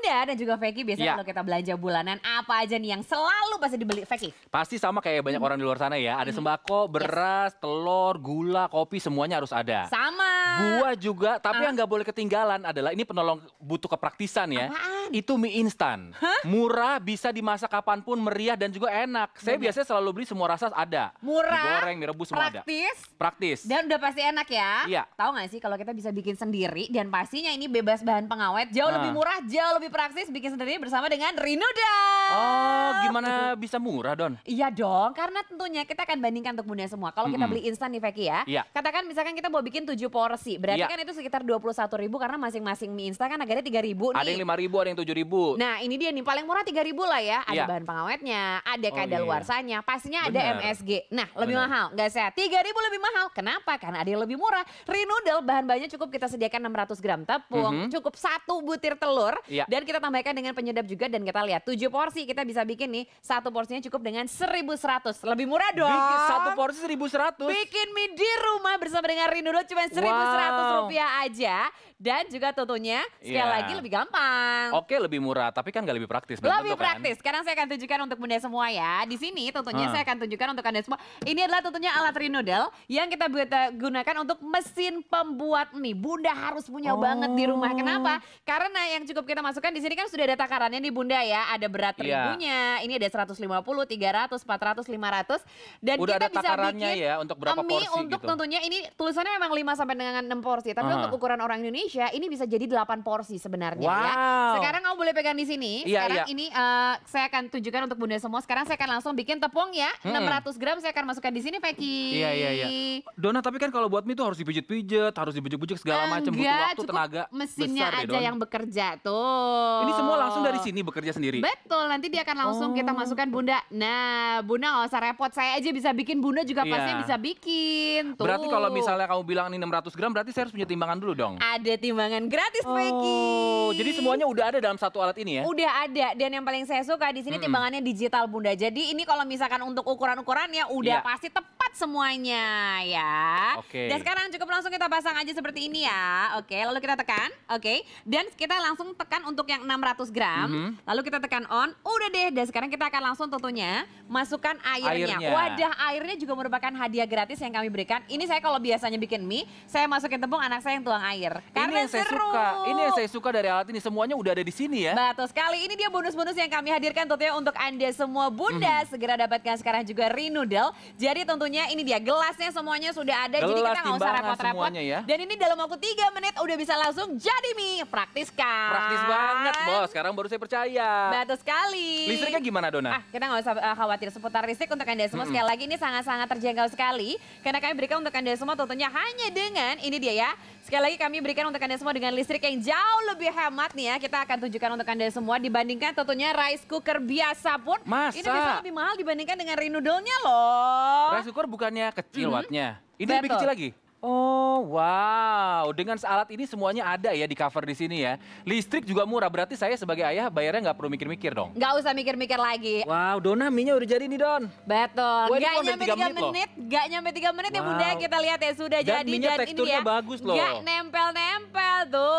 Bunda dan juga Feki biasanya kalau kita belanja bulanan apa aja nih yang selalu pasti dibeli Feki? Pasti sama kayak banyak orang di luar sana ya. Ada sembako, beras, telur, gula, kopi semuanya harus ada. Sama. Buah juga, tapi yang nggak boleh ketinggalan adalah ini penolong butuh kepraktisan ya. Apaan? Itu mie instan. Murah, bisa dimasak kapanpun, meriah dan juga enak. Saya biasanya selalu beli semua rasa ada. Murah, mie goreng, mie rebus semua ada. Praktis. Dan udah pasti enak ya. Iya. Tahu nggak sih kalau kita bisa bikin sendiri dan pastinya ini bebas bahan pengawet, jauh lebih murah, jauh lebih praktis, bikin sendiri bersama dengan Rinudel. Oh, gimana bisa murah, Don? Iya dong, karena tentunya kita akan bandingkan untuk Bunda semua. Kalau kita beli instan nih Feki ya, katakan misalkan kita mau bikin 7 porsi, berarti kan itu sekitar 21.000 karena masing-masing mie instan kan harganya 3.000 nih. Ada yang 5.000, ada yang 7.000. Nah ini dia nih, paling murah 3.000 lah ya. Ada bahan pengawetnya, ada kadaluarsanya, pastinya ada MSG. Nah lebih mahal, nggak saya 3.000 lebih mahal. Kenapa? Karena ada yang lebih murah. Rinudel bahan-bahannya cukup kita sediakan 600 gram tepung, cukup 1 butir telur, dan kita tambahkan dengan penyedap juga. Dan kita lihat 7 porsi kita bisa bikin nih, 1 porsinya cukup dengan 1.100. Lebih murah dong. Bikin 1 porsi 1.100. Bikin mie di rumah bersama dengan Rinudel cuma 1.100 rupiah aja. Dan juga tentunya sekali lagi lebih gampang. Oke, lebih murah, tapi kan nggak lebih praktis. Lebih praktis. Sekarang saya akan tunjukkan untuk Bunda semua ya. Di sini tentunya saya akan tunjukkan untuk Anda semua. Ini adalah tentunya alat Rinudel yang kita gunakan untuk mesin pembuat mie. Bunda harus punya banget di rumah. Kenapa? Karena yang cukup kita masukkan di sini kan sudah ada takarannya nih Bunda ya. Ada berat terigunya. Ini ada 150, 300, 400, 500. Dan udah kita ada bisa takarannya bikin ya untuk berapa porsi untuk gitu. tentunya ini tulisannya memang 5 sampai dengan 6 porsi. Tapi untuk ukuran orang Indonesia ini bisa jadi 8 porsi sebenarnya ya. Sekarang kamu boleh pegang di sini. Sekarang ini saya akan tunjukkan untuk Bunda semua. Sekarang saya akan langsung bikin tepung ya. 600 gram saya akan masukkan di sini Feki. Iya. Dona, tapi kan kalau buat mie itu harus dipijit-pijit, harus dibujuk-bujuk segala macam, butuh waktu, tenaga mesinnya besar aja deh, yang bekerja tuh. Ini semua langsung dari sini bekerja sendiri? Betul, nanti dia akan langsung kita masukkan Bunda. Nah, Bunda nggak usah repot, saya aja bisa bikin, Bunda juga pasti bisa bikin. Tuh. Berarti kalau misalnya kamu bilang ini 600 gram, berarti saya harus punya timbangan dulu dong? Ada timbangan gratis, Feki. Jadi semuanya udah ada dalam satu alat ini ya? Udah ada, dan yang paling saya suka di sini timbangannya digital Bunda. Jadi ini kalau misalkan untuk ukuran-ukurannya udah pasti tepat semuanya ya. Dan sekarang cukup langsung kita pasang aja seperti ini ya. Oke, lalu kita tekan. Oke, dan kita langsung tekan untuk yang 600 gram. Lalu kita tekan on. Udah deh, dan sekarang kita akan langsung tentunya masukkan airnya. Wadah airnya juga merupakan hadiah gratis yang kami berikan. Ini saya kalau biasanya bikin mie, saya masukin tepung, anak saya yang tuang air. Karena Ini yang saya suka dari alat ini, semuanya udah ada di sini ya. Betul sekali, ini dia bonus-bonus yang kami hadirkan tentunya untuk Anda semua Bunda. Segera dapatkan sekarang juga Rinudel. Jadi tentunya ini dia, gelasnya semuanya sudah ada, jadi kita nggak usah repot-repot. Ya. Dan ini dalam waktu 3 menit udah bisa langsung jadi mie. Praktis kan? Praktis banget bos, sekarang baru saya percaya. Betul sekali. Listriknya gimana Dona? Kita nggak usah khawatir seputar listrik untuk Anda semua. Sekali lagi ini sangat-sangat terjangkau sekali. Karena kami berikan untuk Anda semua tentunya hanya dengan, ini dia ya. Sekali lagi kami berikan untuk Anda semua dengan listrik yang jauh lebih hemat nih ya. Kita akan tunjukkan untuk Anda semua dibandingkan tentunya rice cooker biasa pun. Masa? Ini bisa lebih mahal dibandingkan dengan Rinudelnya loh. Rice cooker bukannya kecil wattnya? Ini lebih kecil lagi? Oh, wow. Dengan alat ini semuanya ada ya di cover di sini ya. Listrik juga murah, berarti saya sebagai ayah bayarnya nggak perlu mikir-mikir dong. Nggak usah mikir-mikir lagi. Wow, Dona, mie-nya udah jadi nih Don. Betul. Nggak nyampe 3 menit. Nggak nyampe 3 menit ya Bunda, kita lihat ya sudah jadi. Dan teksturnya bagus loh. Nggak nempel-nempel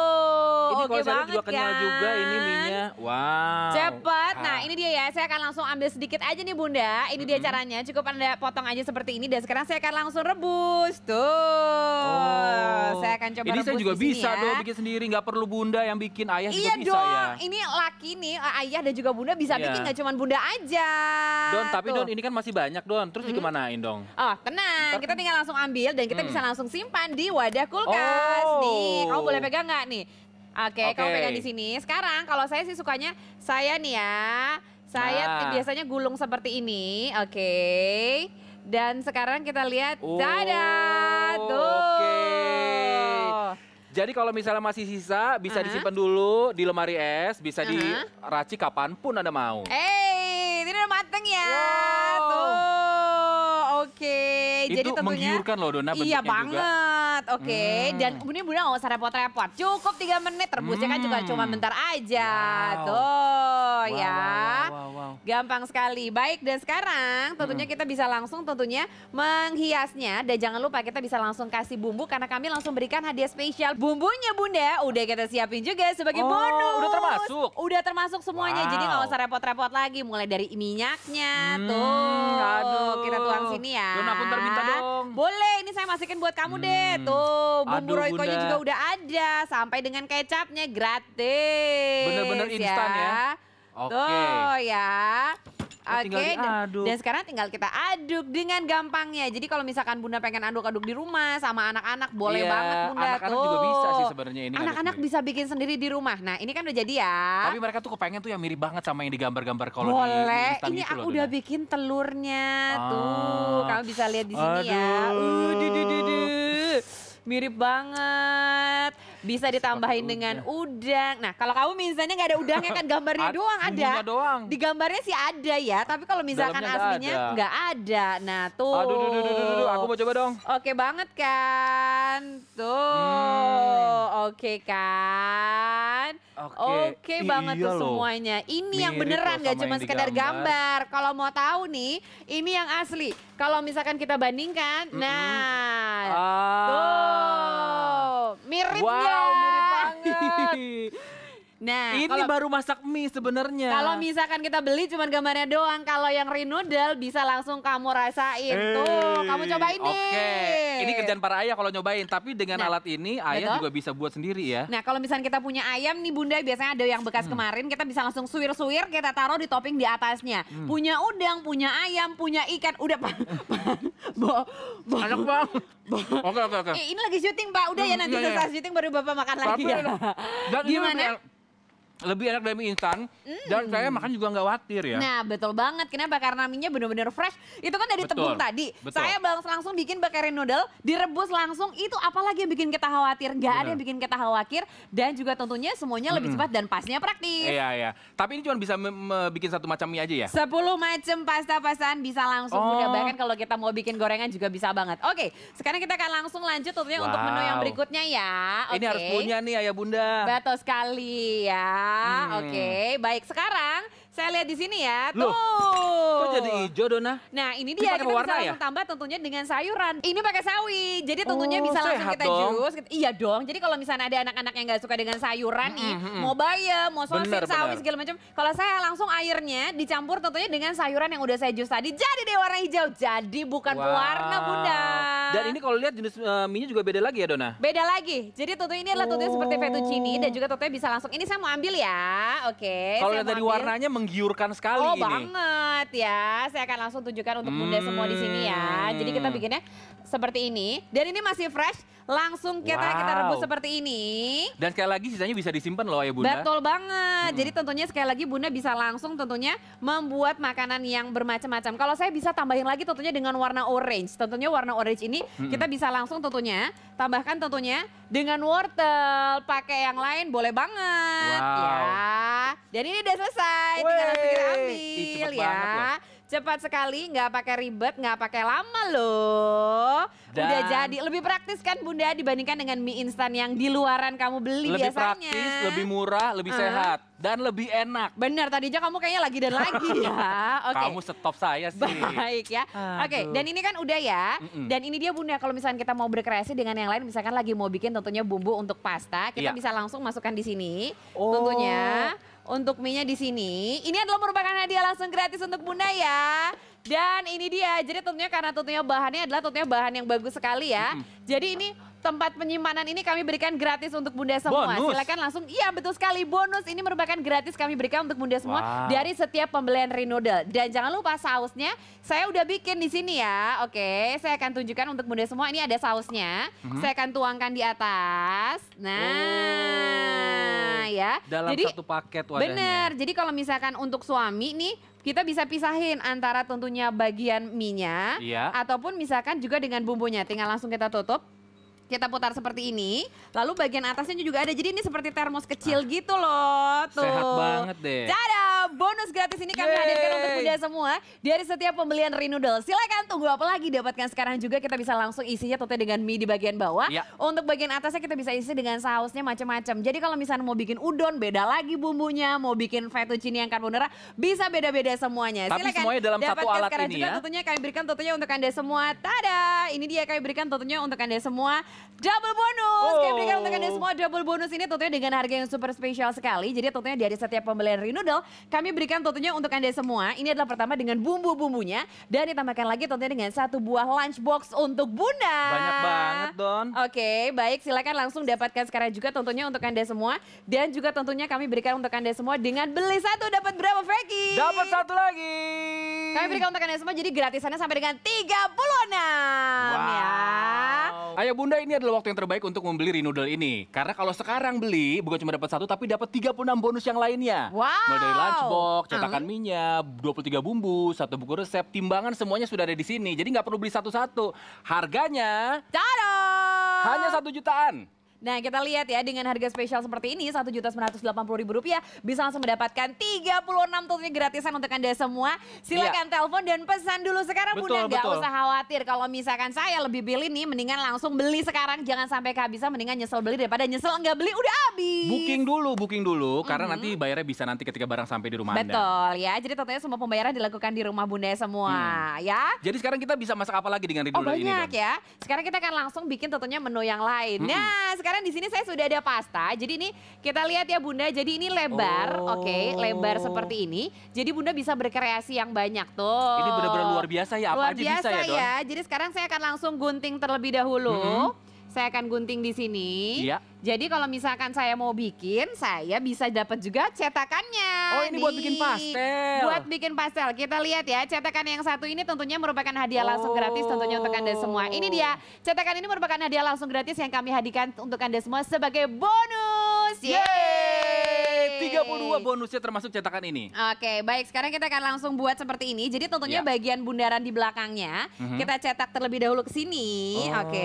tuh. Ini Oke kalau saya juga kan? kenyal juga ini mie-nya. Wow. Cepet. Nah ini dia ya, saya akan langsung ambil sedikit aja nih Bunda. Ini dia caranya, cukup Anda potong aja seperti ini. Dan sekarang saya akan langsung rebus. Tuh. Saya akan coba ini rebus saya juga di sini bisa ya. dong bikin sendiri, nggak perlu Bunda yang bikin, ayah juga bisa dong. ya. Ini laki nih, ayah dan juga Bunda bisa bikin, nggak cuma Bunda aja. Don, tapi Don ini kan masih banyak Don, terus dikemanain dong? Oh tenang, kita tinggal langsung ambil dan kita bisa langsung simpan di wadah kulkas. Nih, kamu boleh pegang nggak nih? Oke, kamu pegang di sini. Sekarang kalau saya sih sukanya, saya nih ya, saya biasanya gulung seperti ini, oke. Dan sekarang kita lihat, tada, tuh. Jadi kalau misalnya masih sisa, bisa disimpan dulu di lemari es, bisa diracik kapanpun Anda mau. Ini udah mateng ya, tuh, oke. Jadi itu tentunya menggiurkan loh Dona bentuknya iya banget, oke. Dan ini Bunda nggak usah repot-repot, cukup 3 menit rebusnya kan juga cuma bentar aja, tuh ya. Gampang sekali. Baik, dan sekarang tentunya kita bisa langsung tentunya menghiasnya. Dan jangan lupa kita bisa langsung kasih bumbu karena kami langsung berikan hadiah spesial. Bumbunya Bunda udah kita siapin juga sebagai bonus. Udah termasuk? Udah termasuk semuanya. Jadi nggak usah repot-repot lagi. Mulai dari minyaknya. Tuh. Aduh. Kita tuang sini ya. Dona aku minta dong. Boleh, ini saya masihin buat kamu deh. Tuh, bumbu Royconya juga udah ada. Sampai dengan kecapnya gratis. Bener-bener instan ya. Oke. Tuh ya. Oke, dan sekarang tinggal kita aduk dengan gampangnya. Jadi kalau misalkan Bunda pengen aduk-aduk di rumah sama anak-anak, boleh banget Bunda. Anak-anak juga bisa sih sebenarnya ini. Anak-anak bisa bikin sendiri di rumah. Nah ini kan udah jadi ya. Tapi mereka tuh kepengen tuh yang mirip banget sama yang digambar-gambar kalau boleh, di ini gitu aku loh, udah bikin telurnya. Tuh, kamu bisa lihat di sini ya. Mirip banget. Bisa ditambahin dengan udang. Nah kalau kamu misalnya nggak ada udangnya kan gambarnya doang ada. Di gambarnya sih ada ya. Tapi kalau misalkan aslinya nggak ada. Nah tuh. Aduh, aku mau coba dong. Oke banget kan. Tuh. Oke kan. Oke banget tuh semuanya. Ini yang beneran gak cuma sekedar gambar. Kalau mau tahu nih, ini yang asli. Kalau misalkan kita bandingkan, nah, tuh mirip ya. Wow, mirip banget. Nah, ini baru masak mie sebenarnya. Kalau misalkan kita beli cuma gambarnya doang, kalau yang Rinoodle bisa langsung kamu rasain. Tuh, kamu cobain deh. Oke, ini kerjaan para ayah kalau nyobain. Tapi dengan alat ini ayah juga bisa buat sendiri ya. Nah, kalau misalkan kita punya ayam nih Bunda, biasanya ada yang bekas kemarin, kita bisa langsung suwir-suwir, kita taruh di topping di atasnya. Punya udang, punya ayam, punya ikan, udah enak banget. Oke. Ini lagi syuting Pak, udah ya nanti selesai syuting baru Bapak makan lagi ya. Gimana? Lebih enak dari mie instan dan saya makan juga nggak khawatir ya. Nah betul banget, kenapa? Karena mie-nya bener-bener fresh. Itu kan dari tepung tadi. Saya langsung bikin pakai Rinoodle, direbus langsung. Itu apalagi yang bikin kita khawatir? Nggak ada yang bikin kita khawatir. Dan juga tentunya semuanya lebih cepat dan pastinya praktis. Iya. Tapi ini cuma bisa bikin satu macam mie aja ya? 10 macam pasta-pastaan bisa langsung Bunda. Bahkan kalau kita mau bikin gorengan juga bisa banget. Oke, sekarang kita akan langsung lanjut tentunya untuk menu yang berikutnya ya. Ini harus punya nih ayah Bunda. Betul sekali ya. Oke, baik. Sekarang saya lihat di sini ya. Tuh. Kok jadi hijau, Dona? Nah, ini dia kita bisa langsung tambah tentunya dengan sayuran. Ini pakai sawi. Jadi tentunya bisa langsung kita jus. Iya dong. Jadi kalau misalnya ada anak-anak yang nggak suka dengan sayuran nih, mau bayam, mau sosis, sawi segala macam. Kalau saya langsung airnya dicampur tentunya dengan sayuran yang udah saya jus tadi. Jadi deh warna hijau. Jadi bukan pewarna Bunda. Dan ini kalau lihat jenis mie-nya juga beda lagi ya, Dona? Beda lagi. Jadi tentunya ini adalah tentunya seperti fettuccine dan juga tentunya bisa langsung. Ini saya mau ambil ya. Oke. Kalau dari warnanya menggiurkan sekali ini. Banget ya. Saya akan langsung tunjukkan untuk Bunda semua di sini ya. Jadi kita bikinnya seperti ini. Dan ini masih fresh. Langsung kita rebus seperti ini. Dan sekali lagi sisanya bisa disimpan loh ya Bunda. Betul banget. Jadi tentunya sekali lagi Bunda bisa langsung tentunya membuat makanan yang bermacam-macam. Kalau saya bisa tambahin lagi tentunya dengan warna orange. Tentunya warna orange ini kita bisa langsung tentunya tambahkan tentunya dengan wortel. Pakai yang lain boleh banget ya. Dan ini udah selesai. Tinggal langsung kita ambil ya. Cepat sekali, nggak pakai ribet, nggak pakai lama loh. Udah jadi, lebih praktis kan Bunda dibandingkan dengan mie instan yang di luaran kamu beli lebih biasanya. Lebih praktis, lebih murah, lebih sehat, dan lebih enak. Bener, tadi aja kamu kayaknya lagi dan lagi ya. Kamu stop saya sih. Baik ya. Oke, dan ini kan udah ya. Dan ini dia Bunda, kalau misalkan kita mau berkreasi dengan yang lain, misalkan lagi mau bikin tentunya bumbu untuk pasta, kita bisa langsung masukkan di sini. Tentunya. Untuk mie-nya di sini, ini adalah merupakan hadiah langsung gratis untuk Bunda ya. Dan ini dia, jadi tentunya karena tentunya bahannya adalah tentunya bahan yang bagus sekali ya. Jadi ini tempat penyimpanan ini kami berikan gratis untuk Bunda semua. Bonus. Silakan langsung, iya betul sekali, bonus ini merupakan gratis kami berikan untuk Bunda semua dari setiap pembelian Rinoodle. Dan jangan lupa sausnya, saya udah bikin di sini ya. Oke, saya akan tunjukkan untuk Bunda semua, ini ada sausnya. Saya akan tuangkan di atas. Nah, ya. Dalam satu paket wadahnya. Bener, jadi kalau misalkan untuk suami nih, kita bisa pisahin antara tentunya bagian mie-nya, ataupun misalkan juga dengan bumbunya. Tinggal langsung kita tutup. Kita putar seperti ini, lalu bagian atasnya juga ada. Jadi ini seperti termos kecil gitu loh. Tuh. Sehat banget deh. Tada, bonus gratis ini kami hadirkan untuk Bunda semua dari setiap pembelian Rinoodle. Silakan tunggu apa lagi, dapatkan sekarang juga. Kita bisa langsung isinya tentunya dengan mie di bagian bawah. Untuk bagian atasnya kita bisa isi dengan sausnya macam-macam. Jadi kalau misalnya mau bikin udon beda lagi bumbunya, mau bikin fettuccine yang carbonara bisa beda-beda semuanya. Tapi silakan semuanya dalam satu alat sekarang ini juga ya. Tentunya kami berikan tentunya untuk Anda semua. Tada, ini dia kami berikan tentunya untuk Anda semua. Double bonus, kami berikan untuk Anda semua double bonus ini tentunya dengan harga yang super spesial sekali. Jadi tentunya dari setiap pembelian Rinoodle, kami berikan tentunya untuk Anda semua. Ini adalah pertama dengan bumbu-bumbunya dan ditambahkan lagi tentunya dengan 1 buah lunchbox untuk Bunda. Banyak banget, Don. Oke, baik, silakan langsung dapatkan sekarang juga tentunya untuk Anda semua. Dan juga tentunya kami berikan untuk Anda semua dengan beli 1 dapat berapa, Frankie? Dapat 1 lagi. Kami berikan untuk Anda semua, jadi gratisannya sampai dengan 36. Ya. Ayo Bunda, ini adalah waktu yang terbaik untuk membeli Rinoodle ini. Karena kalau sekarang beli, bukan cuma dapat 1, tapi dapat 36 bonus yang lainnya. Mulai dari lunchbox, cetakan minyak, 23 bumbu, 1 buku resep, timbangan semuanya sudah ada di sini. Jadi nggak perlu beli satu-satu. Harganya hanya 1 jutaan. Nah, kita lihat ya, dengan harga spesial seperti ini Rp1.980.000 bisa langsung mendapatkan 36 tentunya gratisan untuk Anda semua. Silakan telepon dan pesan dulu sekarang. Bunda, nggak usah khawatir kalau misalkan saya lebih pilih nih, mendingan langsung beli sekarang, jangan sampai kehabisan, mendingan nyesel beli daripada nyesel nggak beli udah habis. Booking dulu karena nanti bayarnya bisa nanti ketika barang sampai di rumah Anda. Betul ya, jadi tentunya semua pembayaran dilakukan di rumah Bunda semua ya. Jadi sekarang kita bisa masak apa lagi dengan Rinoodle ini? Banyak ya. Sekarang kita akan langsung bikin tentunya menu yang lain. Nah, sekarang di sini saya sudah ada pasta. Jadi ini kita lihat ya Bunda. Jadi ini lebar, lebar seperti ini. Jadi Bunda bisa berkreasi yang banyak tuh. Ini benar-benar luar biasa ya. Apa aja bisa ya, Don? Jadi sekarang saya akan langsung gunting terlebih dahulu. Saya akan gunting di sini. Jadi kalau misalkan saya mau bikin, saya bisa dapat juga cetakannya. Oh, ini buat bikin pastel. Buat bikin pastel. Kita lihat ya, cetakan yang satu ini tentunya merupakan hadiah langsung gratis tentunya untuk Anda semua. Ini dia, cetakan ini merupakan hadiah langsung gratis yang kami hadirkan untuk Anda semua sebagai bonus. Yeay! 32 bonusnya termasuk cetakan ini. Oke, baik. Sekarang kita akan langsung buat seperti ini. Jadi tentunya bagian bundaran di belakangnya kita cetak terlebih dahulu ke sini.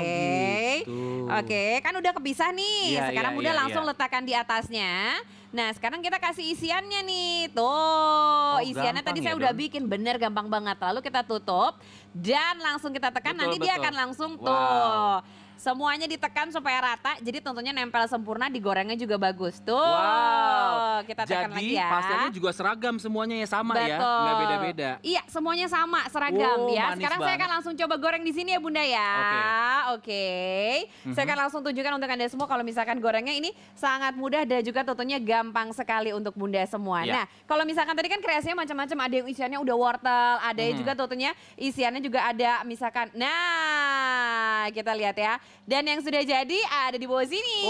Oke, kan udah kepisah nih. Sekarang Bunda langsung letakkan di atasnya. Nah, sekarang kita kasih isiannya nih. Tuh, isiannya tadi saya udah bikin, bener gampang banget. Lalu kita tutup dan langsung kita tekan, nanti dia akan langsung tuh. Semuanya ditekan supaya rata, jadi tentunya nempel sempurna, digorengnya juga bagus. Tuh, kita tekan lagi ya. Jadi pastelnya juga seragam semuanya ya, sama ya, nggak beda-beda. Iya, semuanya sama, seragam ya. Sekarang saya akan langsung coba goreng di sini ya Bunda ya. Oke. Saya akan langsung tunjukkan untuk Anda semua kalau misalkan gorengnya ini sangat mudah dan juga tentunya gampang sekali untuk Bunda semua. Nah, kalau misalkan tadi kan kreasinya macam-macam, ada yang isiannya udah wortel, ada yang juga tentunya isiannya juga ada misalkan. Nah, kita lihat ya. Dan yang sudah jadi ada di bawah sini.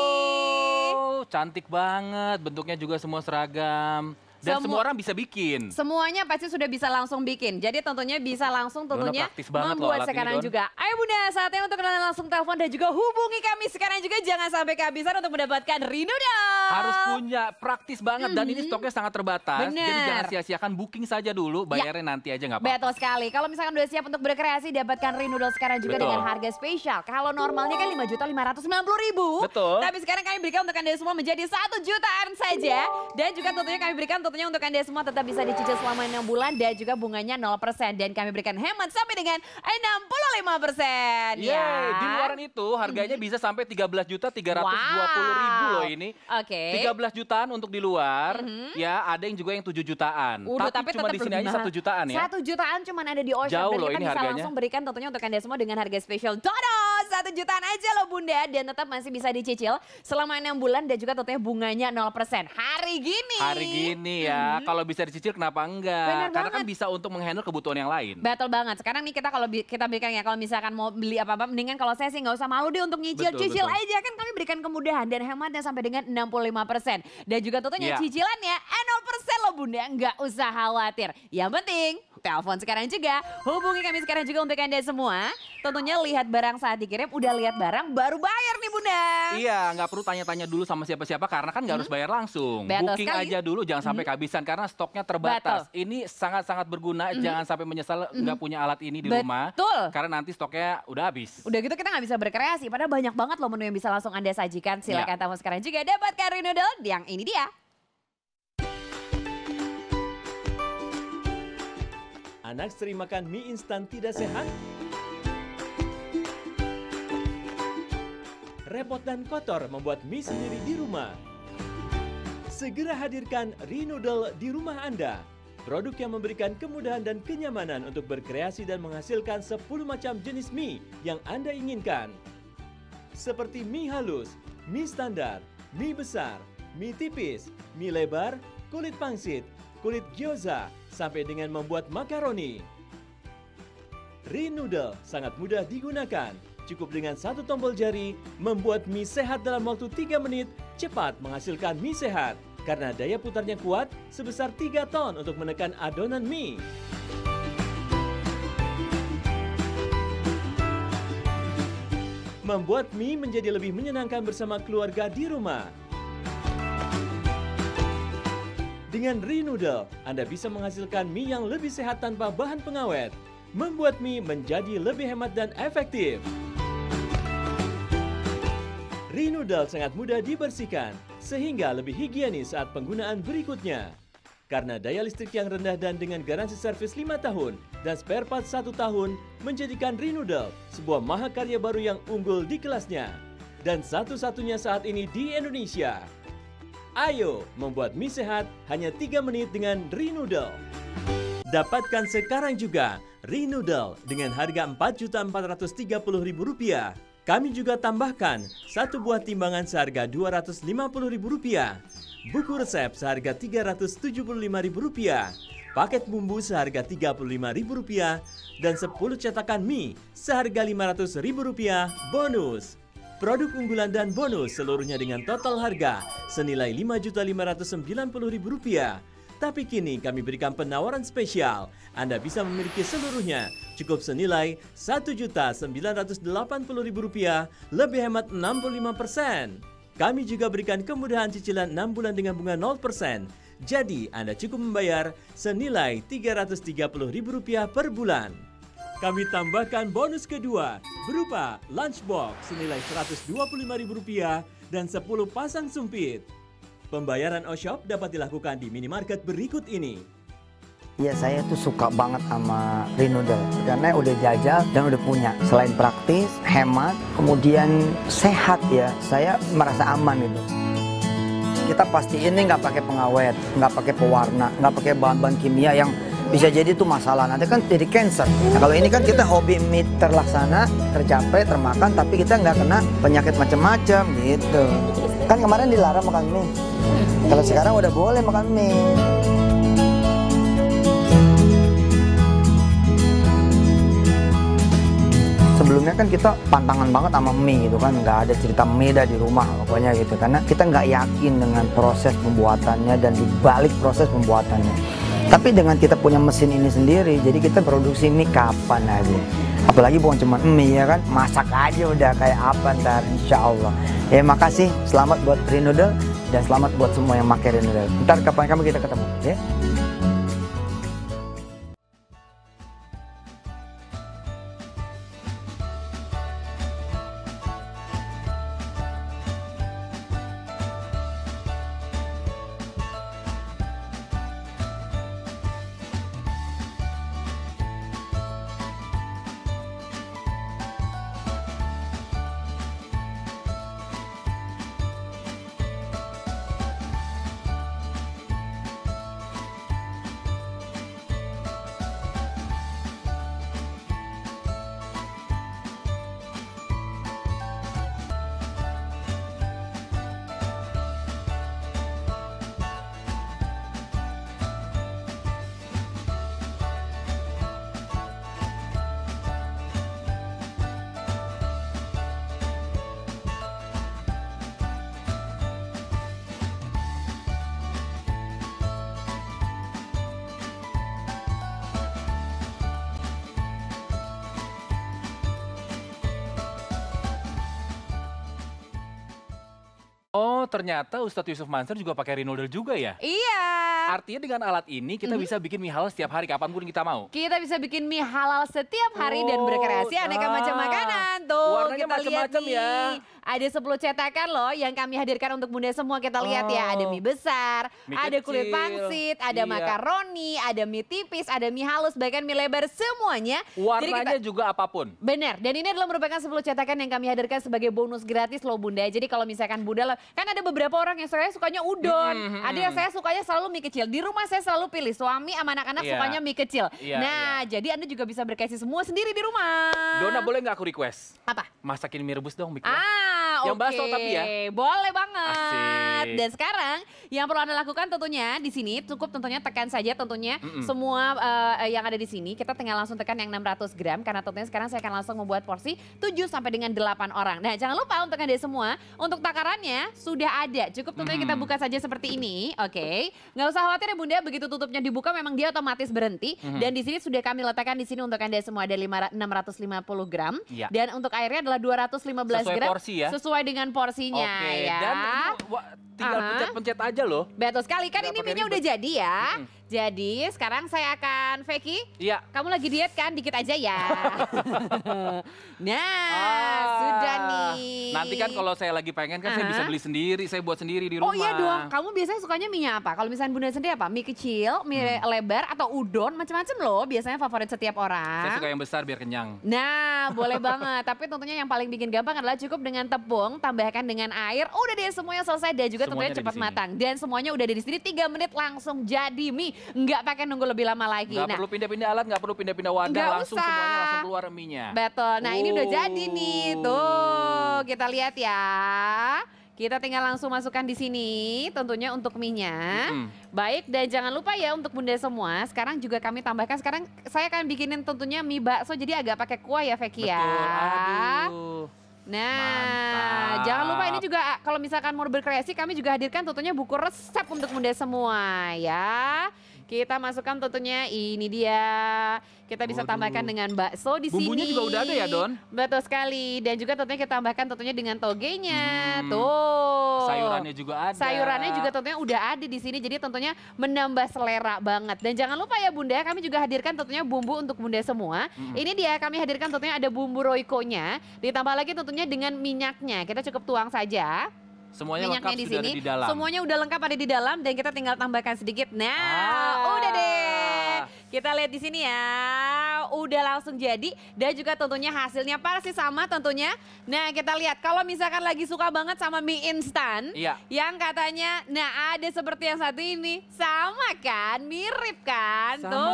Oh, cantik banget. Bentuknya juga semua seragam. Dan semua orang bisa bikin. Semuanya pasti sudah bisa langsung bikin. Jadi tentunya bisa langsung tentunya membuat sekarang juga. Ayo Bunda, saatnya untuk kalian langsung telepon dan juga hubungi kami sekarang juga. Jangan sampai kehabisan untuk mendapatkan Rinoodle. Harus punya, praktis banget. Dan ini stoknya sangat terbatas. Jadi jangan sia-siakan, booking saja dulu. Bayarnya nanti aja nggak apa-apa. Betul sekali. Kalau misalkan udah siap untuk berkreasi, dapatkan Rinoodle sekarang juga dengan harga spesial. Kalau normalnya kan 5.590.000. Betul. Tapi sekarang kami berikan untuk Anda semua menjadi 1 jutaan saja. Dan juga tentunya kami berikan tentunya untuk Anda semua tetap bisa dicicil selama 6 bulan dan juga bunganya 0%. Dan kami berikan hemat sampai dengan 65%. Di luaran itu harganya bisa sampai 13.320.000 loh ini. 13 jutaan untuk di luar, ya ada yang juga yang 7 jutaan. Tapi cuma di sini aja 1 jutaan ya. 1 jutaan cuma ada di Ocean. Jauh dan loh kita ini bisa harganya. langsung berikan tentunya untuk Anda semua dengan harga spesial. Dodo, 1 jutaan aja loh Bunda. Dan tetap masih bisa dicicil selama 6 bulan dan juga tentunya bunganya 0%. Hari gini ya. Kalau bisa dicicil kenapa enggak? Bener Karena banget. kan bisa untuk menghandle kebutuhan yang lain. Betul banget. Sekarang nih kita kalau kita berikan ya, kalau misalkan mau beli apa-apa, mendingan kalau saya sih nggak usah malu deh untuk nyicil. Cicil aja, kan kami berikan kemudahan dan hematnya sampai dengan 65%. Dan juga tentunya cicilannya 0% loh Bunda, nggak usah khawatir. Yang penting telepon sekarang juga. Hubungi kami sekarang juga untuk Anda semua. Tentunya lihat barang saat dikirim, udah lihat barang baru bayar nih Bunda. Iya, nggak perlu tanya-tanya dulu sama siapa-siapa karena kan nggak harus bayar langsung. Betul Booking sekali. aja dulu, jangan sampai kehabisan karena stoknya terbatas. Ini sangat-sangat berguna, jangan sampai menyesal nggak punya alat ini di rumah. Karena nanti stoknya udah habis. Udah gitu kita nggak bisa berkreasi, padahal banyak banget loh menu yang bisa langsung Anda sajikan. Silakan telepon sekarang juga, dapatkan Rinoodle yang ini dia. Anak sering makan mie instan tidak sehat? Repot dan kotor membuat mie sendiri di rumah. Segera hadirkan Rinoodle di rumah Anda. Produk yang memberikan kemudahan dan kenyamanan untuk berkreasi dan menghasilkan 10 macam jenis mie yang Anda inginkan. Seperti mie halus, mie standar, mie besar, mie tipis, mie lebar, kulit pangsit, kulit gyoza, sampai dengan membuat makaroni. Rinoodle sangat mudah digunakan. Cukup dengan satu tombol jari, membuat mie sehat dalam waktu 3 menit, cepat menghasilkan mie sehat. Karena daya putarnya kuat, sebesar 3 ton untuk menekan adonan mie. Membuat mie menjadi lebih menyenangkan bersama keluarga di rumah. Dengan Rinoodle, Anda bisa menghasilkan mie yang lebih sehat tanpa bahan pengawet. Membuat mie menjadi lebih hemat dan efektif. Rinoodle sangat mudah dibersihkan, sehingga lebih higienis saat penggunaan berikutnya. Karena daya listrik yang rendah dan dengan garansi servis 5 tahun dan spare part 1 tahun, menjadikan Rinoodle sebuah mahakarya baru yang unggul di kelasnya. Dan satu-satunya saat ini di Indonesia. Ayo, membuat mie sehat hanya 3 menit dengan Rinoodle. Dapatkan sekarang juga Rinoodle dengan harga Rp4.430.000. Kami juga tambahkan 1 buah timbangan seharga Rp250.000, buku resep seharga Rp375.000, paket bumbu seharga Rp35.000, dan 10 cetakan mie seharga Rp500.000 bonus. Produk unggulan dan bonus seluruhnya dengan total harga senilai Rp5.590.000. Tapi kini kami berikan penawaran spesial. Anda bisa memiliki seluruhnya cukup senilai Rp1.980.000, lebih hemat 65%. Kami juga berikan kemudahan cicilan 6 bulan dengan bunga 0%. Jadi Anda cukup membayar senilai Rp330.000 per bulan. Kami tambahkan bonus kedua berupa lunchbox senilai Rp125.000 dan 10 pasang sumpit. Pembayaran OShop dapat dilakukan di minimarket berikut ini. Ya, saya tuh suka banget sama Rinoodle karena udah jajal dan udah punya. Selain praktis, hemat, kemudian sehat ya, saya merasa aman itu. Kita pastiin ini nggak pakai pengawet, nggak pakai pewarna, nggak pakai bahan-bahan kimia yang bisa jadi itu masalah. Nanti kan jadi cancer. Nah, kalau ini kan kita hobi mie terlaksana, tercapai, termakan, tapi kita nggak kena penyakit macam-macam gitu. Kan kemarin dilarang makan mie. Kalau sekarang udah boleh makan mie. Sebelumnya kan kita pantangan banget sama mie gitu kan, nggak ada cerita mie dah di rumah pokoknya gitu, karena kita nggak yakin dengan proses pembuatannya dan dibalik proses pembuatannya. Tapi dengan kita punya mesin ini sendiri, jadi kita produksi mie kapan aja. Apalagi bukan cuma mie ya kan, masak aja udah kayak apa ntar, insya Allah. Ya makasih, selamat buat Rinoodle dan selamat buat semua yang pakai Rinoodle. Ntar kapan kita ketemu ya. ternyata Ustadz Yusuf Mansur juga pakai Renoodle juga ya? Iya. Artinya dengan alat ini kita bisa bikin mie halal setiap hari kapanpun kita mau. Kita bisa bikin mie halal setiap hari dan berkreasi aneka macam makanan. Tuh, warnanya kita lihat macam-macam nih. ya. Ada 10 cetakan loh yang kami hadirkan untuk Bunda semua. Kita lihat ya, ada mie besar, mie ada kulit kecil, pangsit, ada makaroni, ada mie tipis, ada mie halus, bahkan mie lebar, semuanya. Warnanya juga apapun. Benar, dan ini adalah merupakan 10 cetakan yang kami hadirkan sebagai bonus gratis loh Bunda. Jadi kalau misalkan Bunda, kan ada beberapa orang yang saya sukanya udon, ada yang saya sukanya selalu mie kecil. Di rumah saya selalu pilih suami sama anak-anak sukanya mie kecil. Nah, jadi Anda juga bisa berkreasi semua sendiri di rumah. Dona, boleh nggak aku request? Apa? Masakin mie rebus dong, Yang bakso tapi ya. Boleh banget. Asik. Dan sekarang yang perlu Anda lakukan tentunya di sini cukup tentunya tekan saja tentunya semua yang ada di sini. Kita tinggal langsung tekan yang 600 gram karena tentunya sekarang saya akan langsung membuat porsi 7 sampai dengan 8 orang. Nah, jangan lupa untuk Anda semua, untuk takarannya sudah ada. Cukup tentunya kita buka saja seperti ini. Oke. Nggak usah khawatir ya Bunda, begitu tutupnya dibuka memang dia otomatis berhenti. Dan di sini sudah kami letakkan di sini untuk Anda semua ada 650 gram. Dan untuk airnya adalah 215 sesuai gram. porsi ya. Sesuai dengan porsinya ya. Dan tinggal pencet-pencet aja loh. Betul sekali, kan ini mie-nya udah jadi ya. Jadi sekarang saya akan, Vicky, kamu lagi diet kan? Dikit aja ya. Sudah nih. Nanti kan kalau saya lagi pengen kan saya bisa beli sendiri, saya buat sendiri di rumah. Oh iya dong, kamu biasanya sukanya mie-nya apa? Kalau misalnya Bunda sendiri apa? Mie kecil, mie lebar, atau udon, macam-macam loh. Biasanya favorit setiap orang. Saya suka yang besar biar kenyang. Nah, boleh banget. Tapi tentunya yang paling bikin gampang adalah cukup dengan tepung, tambahkan dengan air. Udah deh, semuanya selesai dan juga tentunya cepat matang. Dan semuanya udah ada di sini, 3 menit langsung jadi mie. Nggak pakai nunggu lebih lama lagi. Nggak perlu pindah-pindah alat, nggak perlu pindah-pindah wadah, langsung semuanya langsung keluar mie-nya. Betul, nah ini udah jadi nih, tuh kita lihat ya. Kita tinggal langsung masukkan di sini tentunya untuk mie-nya. Baik, dan jangan lupa ya untuk Bunda semua, sekarang juga kami tambahkan, sekarang saya akan bikinin tentunya mie bakso jadi agak pakai kuah ya Vicky ya. Aduh. Nah, mantap. Jangan lupa ini juga kalau misalkan mau berkreasi kami juga hadirkan tentunya buku resep untuk Bunda semua ya. Kita masukkan tentunya ini dia. Kita bisa tambahkan dengan bakso di sini. Bumbunya juga udah ada ya, Don? Betul sekali. Dan juga tentunya kita tambahkan tentunya dengan togenya. Tuh. Sayurannya juga ada. Sayurannya juga tentunya udah ada di sini. Jadi tentunya menambah selera banget. Dan jangan lupa ya Bunda, kami juga hadirkan tentunya bumbu untuk Bunda semua. Ini dia kami hadirkan tentunya ada bumbu Royco-nya. Ditambah lagi tentunya dengan minyaknya. Kita cukup tuang saja. Semuanya minyaknya lengkap di sudah sini. ada di dalam. Semuanya udah lengkap ada di dalam dan kita tinggal tambahkan sedikit. Nah, udah deh. Kita lihat di sini ya. Udah langsung jadi dan juga tentunya hasilnya pasti sama tentunya. Nah, kita lihat kalau misalkan lagi suka banget sama mie instan yang katanya ada seperti yang satu ini. Sama kan? Mirip kan? Sama tuh.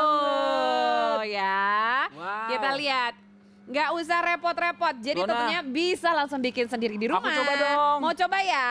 Banget. Ya. Wow. Kita lihat. Nggak usah repot-repot, jadi Dona, tentunya bisa langsung bikin sendiri di rumah. Aku coba dong. Mau coba ya?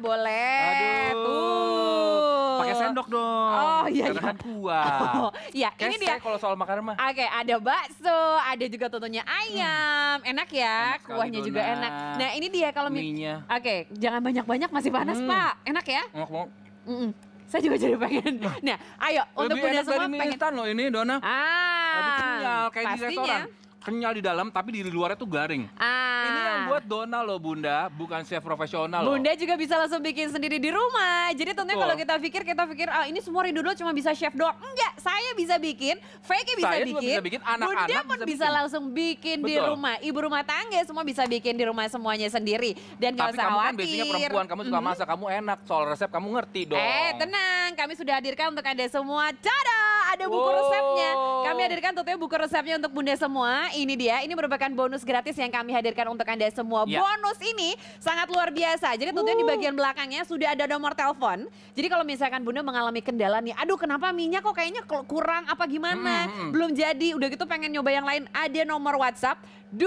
Boleh. Aduh. Tuh. Pakai sendok dong. Oh iya. Karena kan kuah. Ya, ini dia. Kalau soal makanan mah. Oke, ada bakso, ada juga tentunya ayam. Enak ya, enak sekali, kuahnya juga Dona. enak. Nah, ini dia kalau mie-nya. Oke, jangan banyak-banyak masih panas, Pak. Enak ya? Enak banget. Saya juga jadi pengen. Nah, ayo untuk Bunda semua dari mie pengen. instan loh ini, Dona. Lebih kenyal kayak di restoran. Kenyal di dalam tapi di luarnya tuh garing. Ini yang buat Dona loh Bunda, bukan chef profesional loh. Bunda juga bisa langsung bikin sendiri di rumah. Jadi tentunya kalau kita pikir ini semua Ridodol cuma bisa chef doang. Enggak, saya bisa bikin, Vicky bisa bikin, anak-anak Bunda pun bisa langsung bikin di rumah. Ibu rumah tangga semua bisa bikin di rumah semuanya sendiri. Dan nggak usah khawatir. Tapi kamu kan biasanya perempuan, kamu suka masak, kamu enak. Soal resep kamu ngerti dong. Tenang, kami sudah hadirkan untuk Anda semua. Tada, ada buku resepnya. Kami hadirkan tentunya buku resepnya untuk Bunda semua. Ini dia, ini merupakan bonus gratis yang kami hadirkan untuk Anda semua. Bonus ini sangat luar biasa. Jadi tentunya di bagian belakangnya sudah ada nomor telepon. Jadi kalau misalkan Bunda mengalami kendala nih, aduh kenapa mie-nya kok kayaknya kurang apa gimana, belum jadi, udah gitu pengen nyoba yang lain, ada nomor WhatsApp.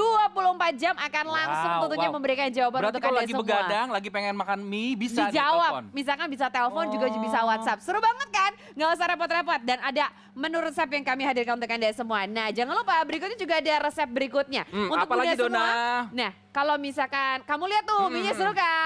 24 jam akan langsung tentunya memberikan jawaban untuk Anda semua. Berarti kalau lagi begadang, lagi pengen makan mie, bisa dijawab. Misalkan bisa telepon juga bisa WhatsApp. Seru banget kan? Nggak usah repot-repot. Dan ada menu resep yang kami hadirkan untuk Anda semua. Nah, jangan lupa berikutnya juga ada resep berikutnya. Untuk apalagi Bunda semua. Dona? Nah, kalau misalkan kamu lihat tuh mie-nya seru kan?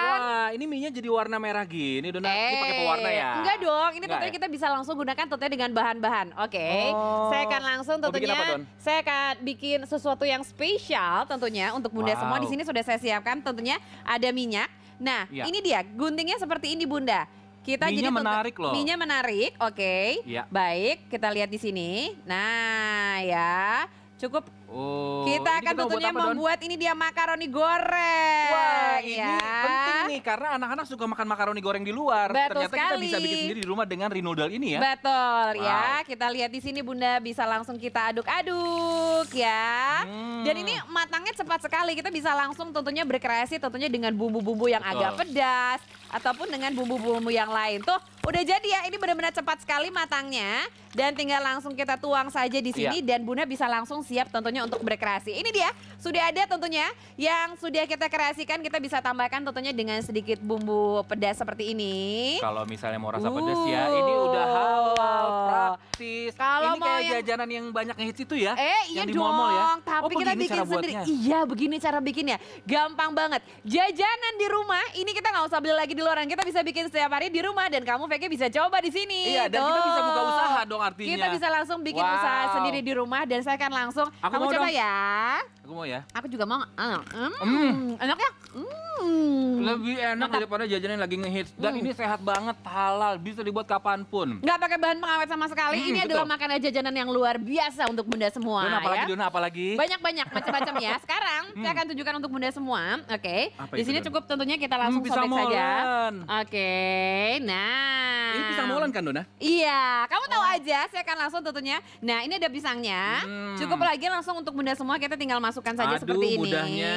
kan? Wah, ini mie-nya jadi warna merah gini, Dona. Ini pakai pewarna ya? Enggak dong, ini tentunya ya? kita bisa langsung gunakan tentunya dengan bahan-bahan. Oke, saya akan langsung tentunya, saya akan bikin sesuatu yang spesial tentunya untuk Bunda semua. Di sini sudah saya siapkan tentunya ada minyak. Nah, ini dia guntingnya seperti ini Bunda. Kita mie-nya jadi menarik loh. Mie-nya menarik, oke. Ya. Baik, kita lihat di sini. Nah, ya. Cukup. Kita akan tentunya membuat ini dia makaroni goreng. Wah, ini penting nih karena anak-anak suka makan makaroni goreng di luar. Betul Ternyata sekali. kita bisa bikin sendiri di rumah dengan Rinodal ini ya. Betul ya. Kita lihat di sini Bunda bisa langsung kita aduk-aduk ya. Dan ini matangnya cepat sekali. Kita bisa langsung tentunya berkreasi tentunya dengan bumbu-bumbu yang agak pedas ataupun dengan bumbu-bumbu yang lain. Tuh, udah jadi ya. Ini benar-benar cepat sekali matangnya dan tinggal langsung kita tuang saja di sini dan Bunda bisa langsung siap tentunya untuk berkreasi. Ini dia, sudah ada tentunya yang sudah kita kreasikan. Kita bisa tambahkan tentunya dengan sedikit bumbu pedas seperti ini. Kalau misalnya mau rasa pedas ya, ini udah halal, praktis. Kalau ini kayak jajanan yang banyak ngehits itu ya. Iya dong, tapi kita bikin sendiri. Iya, begini cara bikinnya. Gampang banget. Jajanan di rumah, ini kita nggak usah beli lagi di luaran. Kita bisa bikin setiap hari di rumah dan kamu VK bisa coba di sini. Iya, dan kita bisa buka usaha dong artinya. Kita bisa langsung bikin usaha sendiri di rumah dan saya akan langsung kamu coba ya. Aku mau ya. Aku juga mau. Enak ya? Lebih enak daripada jajanan yang lagi ngehits. Dan ini sehat banget, halal, bisa dibuat kapanpun. Nggak pakai bahan pengawet sama sekali. Ini adalah makanan jajanan yang luar biasa untuk Bunda semua. Dona apalagi, Dona apalagi? Banyak-banyak macam-macam ya. Sekarang saya akan tunjukkan untuk Bunda semua. Oke. Di sini cukup tentunya kita langsung sobek saja. Oke. Nah. Ini pisang molen kan, Dona? Iya. Kamu tahu aja. Saya akan langsung tentunya. Nah, ini ada pisangnya. Cukup lagi langsung untuk Bunda semua kita tinggal masukkan saja seperti ini. Mudahnya.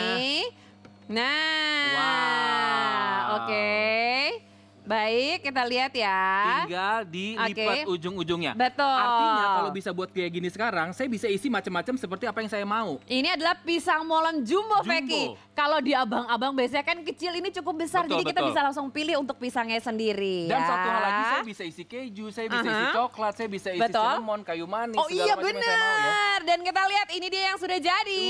Nah, oke. Baik, kita lihat ya. Tinggal dilipat ujung-ujungnya. Betul. Artinya kalau bisa buat kayak gini sekarang, saya bisa isi macam-macam seperti apa yang saya mau. Ini adalah pisang molen jumbo, Feki. Kalau di abang-abang biasanya kan kecil, ini cukup besar. Jadi kita bisa langsung pilih untuk pisangnya sendiri. Dan satu hal lagi, saya bisa isi keju, saya bisa isi coklat, saya bisa isi cinnamon, kayu manis, oh iya benar. Dan kita lihat ini dia yang sudah jadi.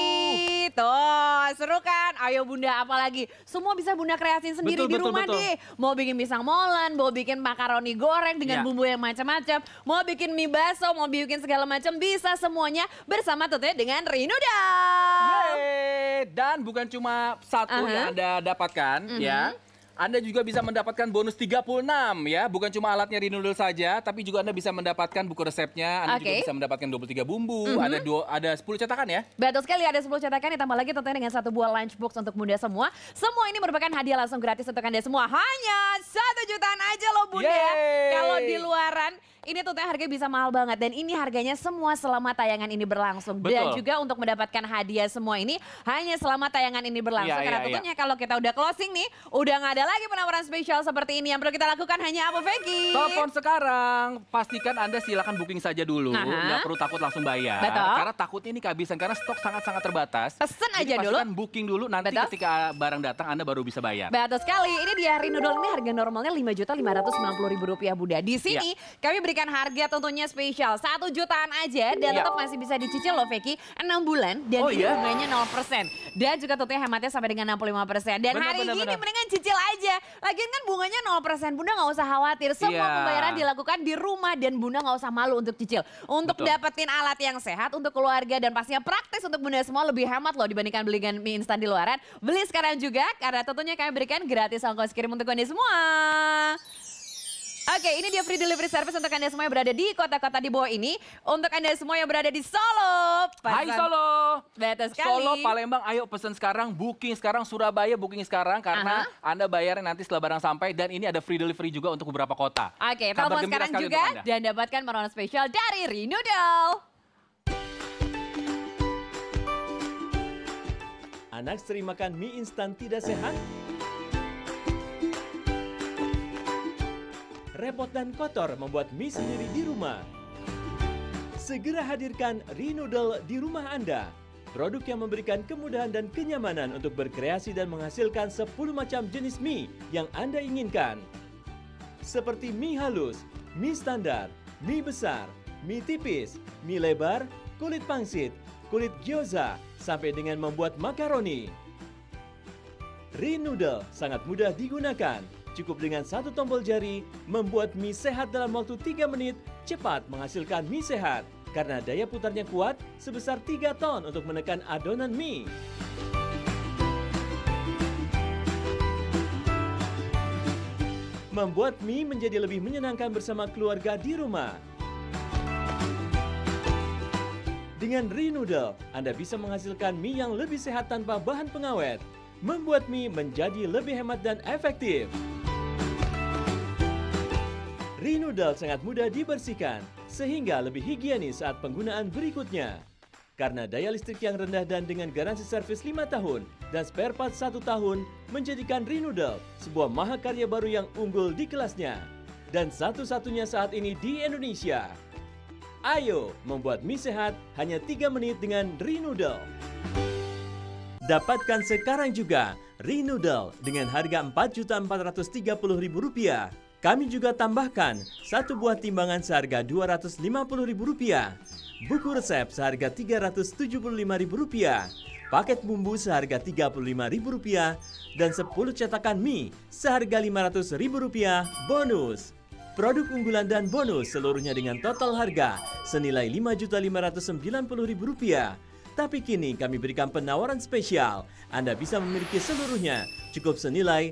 Tuh, seru kan? Ayo Bunda, apalagi semua bisa Bunda kreasin sendiri di rumah deh. Mau bikin pisang molen, mau bikin makaroni goreng dengan bumbu yang macam-macam, mau bikin mie bakso, mau bikin segala macam, bisa semuanya bersama tentunya dengan Rinodal. Dan bukan cuma satu yang Anda dapatkan ya. Anda juga bisa mendapatkan bonus 36 ya. Bukan cuma alatnya Rinodal saja, tapi juga Anda bisa mendapatkan buku resepnya. Anda juga bisa mendapatkan 23 bumbu, ada 10 cetakan ya. Betul sekali, ada 10 cetakan, ditambah lagi tentunya dengan 1 buah lunchbox untuk Bunda semua. Semua ini merupakan hadiah langsung gratis untuk Anda semua. Hanya 1 jutaan aja loh Bunda ya. Kalau di luaran ini tentunya harganya bisa mahal banget dan ini harganya semua selama tayangan ini berlangsung. Dan juga untuk mendapatkan hadiah semua ini hanya selama tayangan ini berlangsung. Karena tentunya kalau kita udah closing nih, udah nggak ada lagi penawaran spesial seperti ini. Yang perlu kita lakukan hanya apa, Feki? Telepon sekarang, pastikan Anda silakan booking saja dulu. Nggak perlu takut langsung bayar. Karena takutnya ini kehabisan, karena stok sangat-sangat terbatas. Pesen aja dulu. Pastikan booking dulu, nanti ketika barang datang Anda baru bisa bayar. Betul sekali, ini dia Rinodal ini harga normalnya Rp5.590.000 Bunda. Di sini kami berikan harga tentunya spesial 1 jutaan aja dan tetap masih bisa dicicil loh Feki 6 bulan dan ini bunganya 0%. Dan juga tentunya hematnya sampai dengan 65%. Dan hari ini mendingan cicil aja. Lagian kan bunganya 0%. Bunda nggak usah khawatir. Semua pembayaran dilakukan di rumah dan Bunda nggak usah malu untuk cicil. Untuk dapetin alat yang sehat untuk keluarga dan pastinya praktis untuk Bunda semua, lebih hemat loh dibandingkan beli mie instan di luaran. Beli sekarang juga karena tentunya kami berikan gratis ongkos kirim untuk Anda semua. Oke, ini dia free delivery service untuk Anda semua yang berada di kota-kota di bawah ini. Untuk Anda semua yang berada di Solo. Hai Solo. Betul sekali. Solo, Palembang, ayo pesan sekarang, booking sekarang. Surabaya booking sekarang karena Anda bayarnya nanti setelah barang sampai. Dan ini ada free delivery juga untuk beberapa kota. Oke, telepon sekarang juga dan dapatkan penawaran spesial dari Rinodal. Anak sering makan mie instan tidak sehat? Repot dan kotor membuat mie sendiri di rumah. Segera hadirkan Rinodal di rumah Anda. Produk yang memberikan kemudahan dan kenyamanan untuk berkreasi dan menghasilkan 10 macam jenis mie yang Anda inginkan. Seperti mie halus, mie standar, mie besar, mie tipis, mie lebar, kulit pangsit, kulit gyoza, sampai dengan membuat makaroni. Rinoodle sangat mudah digunakan. Cukup dengan satu tombol jari, membuat mie sehat dalam waktu 3 menit, cepat menghasilkan mie sehat. Karena daya putarnya kuat, sebesar 3 ton untuk menekan adonan mie. Membuat mie menjadi lebih menyenangkan bersama keluarga di rumah. Dengan Rinoodle, Anda bisa menghasilkan mie yang lebih sehat tanpa bahan pengawet. Membuat mie menjadi lebih hemat dan efektif. Rinoodle sangat mudah dibersihkan, sehingga lebih higienis saat penggunaan berikutnya. Karena daya listrik yang rendah dan dengan garansi servis 5 tahun dan spare part 1 tahun, menjadikan Rinoodle sebuah mahakarya baru yang unggul di kelasnya. Dan satu-satunya saat ini di Indonesia. Ayo, membuat mie sehat hanya 3 menit dengan Rinoodle. Dapatkan sekarang juga Rinoodle dengan harga Rp4.430.000. Kami juga tambahkan 1 buah timbangan seharga Rp250.000, buku resep seharga Rp375.000, paket bumbu seharga Rp35.000, dan 10 cetakan mie seharga Rp500.000 bonus. Produk unggulan dan bonus seluruhnya dengan total harga senilai Rp5.590.000. Tapi kini kami berikan penawaran spesial. Anda bisa memiliki seluruhnya cukup senilai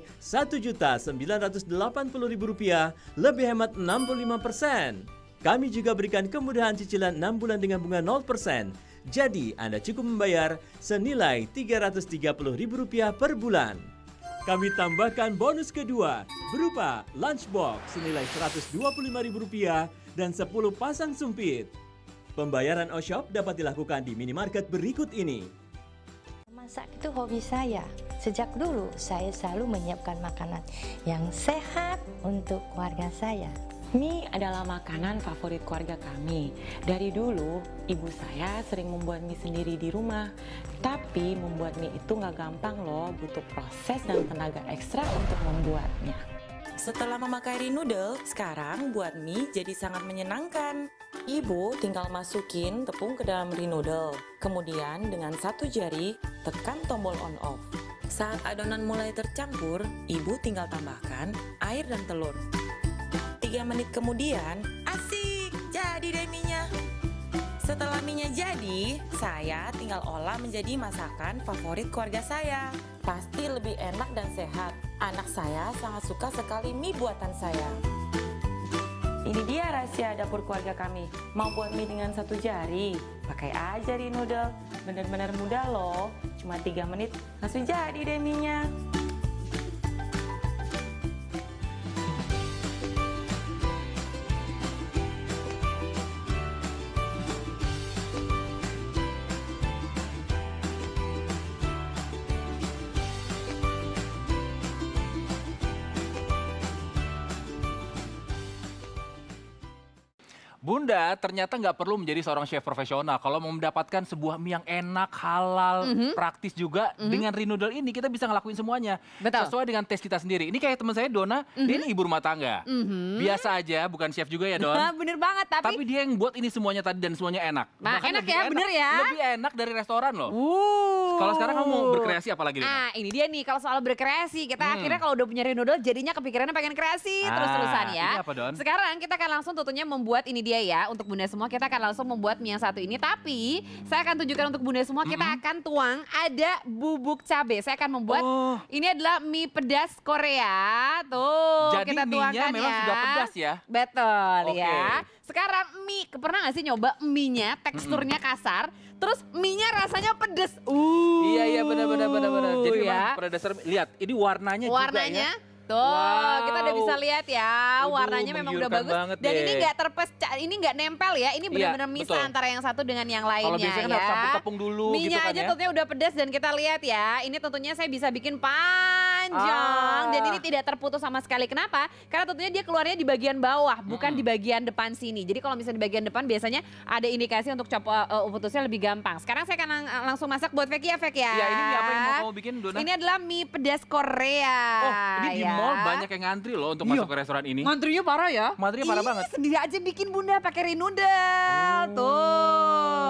Rp1.980.000, lebih hemat 65%. Kami juga berikan kemudahan cicilan 6 bulan dengan bunga 0%. Jadi Anda cukup membayar senilai Rp330.000 per bulan. Kami tambahkan bonus kedua berupa lunchbox senilai Rp125.000 dan 10 pasang sumpit. Pembayaran O-Shop dapat dilakukan di minimarket berikut ini. Masak itu hobi saya. Sejak dulu saya selalu menyiapkan makanan yang sehat untuk keluarga saya. Mie adalah makanan favorit keluarga kami. Dari dulu, ibu saya sering membuat mie sendiri di rumah. Tapi membuat mie itu nggak gampang loh, butuh proses dan tenaga ekstra untuk membuatnya. Setelah memakai Rinoodle, sekarang buat mie jadi sangat menyenangkan. Ibu tinggal masukin tepung ke dalam Rinoodle. Kemudian dengan satu jari, tekan tombol on off. Saat adonan mulai tercampur, ibu tinggal tambahkan air dan telur. 3 menit kemudian, asik, jadi deh mie-nya. Setelah mie-nya jadi, saya tinggal olah menjadi masakan favorit keluarga saya. Pasti lebih enak dan sehat. Anak saya sangat suka sekali mie buatan saya. Ini dia rahasia dapur keluarga kami. Mau buat mie dengan satu jari? Pakai aja Rinoodle. Benar-benar mudah loh. Cuma 3 menit langsung jadi deh mie-nya. Bunda ternyata nggak perlu menjadi seorang chef profesional. Kalau mau mendapatkan sebuah mie yang enak, halal, praktis juga, dengan Rinoodle ini kita bisa ngelakuin semuanya. Betul. Sesuai dengan tes kita sendiri. Ini kayak teman saya Dona, dia ini ibu rumah tangga. Biasa aja, bukan chef juga ya Don. Bener banget, Tapi dia yang buat ini semuanya tadi dan semuanya enak. Nah, Bahkan enak lebih ya, bener ya. Lebih enak dari restoran loh. Kalau sekarang kamu mau berkreasi apalagi? Nah ini dia nih, kalau soal berkreasi, kita akhirnya kalau udah punya Rinoodle jadinya kepikirannya pengen kreasi terus-terusan ya. Ini apa, Don? Sekarang kita akan langsung tentunya membuat ini dia ya, untuk Bunda semua kita akan langsung membuat mie yang satu ini. Tapi saya akan tunjukkan untuk Bunda semua, kita akan tuang ada bubuk cabai. Saya akan membuat, ini adalah mie pedas Korea. Tuh, jadi kita tuangkan memang sudah pedas ya? Betul ya. Sekarang mie, pernah gak sih nyoba mie-nya teksturnya kasar, terus mie-nya rasanya pedes. Iya benar. Jadi ya. pada dasar lihat ini warnanya juga ya. Tuh, kita udah bisa lihat ya, warnanya memang udah bagus. Dan ini nggak ini nggak nempel ya, ini benar-benar misah antara yang satu dengan yang lainnya. Kalau biasanya kan harus campur tepung dulu Mie-nya gitu kan aja ya. tentunya udah pedas dan kita lihat ya, ini tentunya saya bisa bikin panjang dan ini tidak terputus sama sekali. Kenapa? Karena tentunya dia keluarnya di bagian bawah, bukan di bagian depan sini. Jadi kalau misalnya di bagian depan biasanya ada indikasi untuk putusnya lebih gampang. Sekarang saya akan langsung masak buat Veki ya, Vek ya. Iya, ini mie apa yang mau kamu bikin, Dona? Ini adalah mie pedas Korea. Oh, ini di mall banyak yang ngantri loh untuk masuk ke restoran ini. Ngantrinya parah ya? Ngantrinya parah banget. Sendiri aja bikin Bunda pakai Rinoodle. Tuh.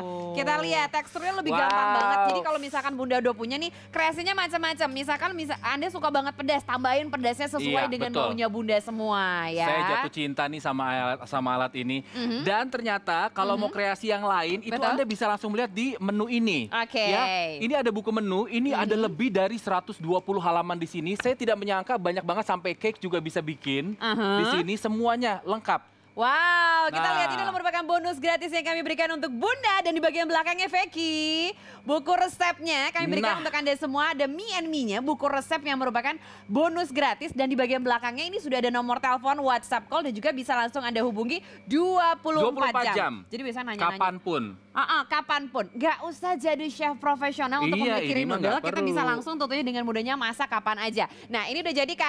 Kita lihat teksturnya lebih gampang banget. Jadi kalau misalkan Bunda udah punya nih, kreasinya macam-macam. Misalkan Anda suka banget pedas, tambahin pedasnya sesuai dengan maunya Bunda semua ya. Saya jatuh cinta nih sama alat ini. Dan ternyata kalau mau kreasi yang lain, itu Anda bisa langsung melihat di menu ini. Ya, ini ada buku menu, ini ada lebih dari 120 halaman di sini. Saya tidak menyangka banyak banget, sampai cake juga bisa bikin. Di sini semuanya lengkap. Wow, kita lihat ini merupakan bonus gratis yang kami berikan untuk Bunda. Dan di bagian belakangnya Veki, buku resepnya kami berikan untuk Anda semua. Ada Me and Me-nya, buku resep yang merupakan bonus gratis. Dan di bagian belakangnya ini sudah ada nomor telepon, WhatsApp call, dan juga bisa langsung Anda hubungi 24 jam. Jadi bisa nanya-nanya. Kapanpun. Kapanpun. Gak usah jadi chef profesional untuk memikirin noodle. Kita bisa langsung tentunya dengan mudahnya masak kapan aja. Nah, ini udah jadi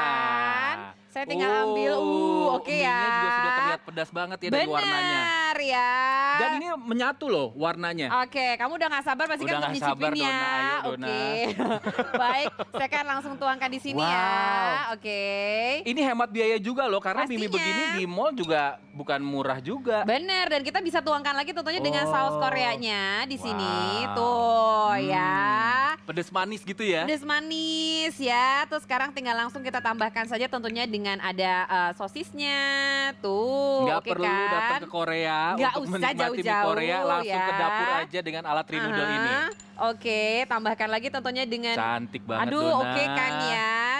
kan? Saya tinggal ambil, oke ya. Mie-nya juga sudah terlihat pedas banget ya dari warnanya. Benar ya. Dan ini menyatu loh warnanya. Oke, kamu udah gak sabar pasti kan untuk nyicipinnya. Oke. Baik, saya akan langsung tuangkan di sini ya. Oke. Ini hemat biaya juga loh, karena mie begini di mall juga bukan murah juga. Bener, dan kita bisa tuangkan lagi tentunya dengan saus Koreanya di sini. Tuh ya. Pedes manis gitu ya. Pedes manis ya. Terus sekarang tinggal langsung kita tambahkan saja tentunya dengan ada sosisnya. Tuh, nggak perlu datang ke Korea untuk menikmati mie Korea, langsung ke dapur aja dengan alat Rinoodle ini. Oke, tambahkan lagi tentunya dengan cantik banget. Aduh, oke kan ya.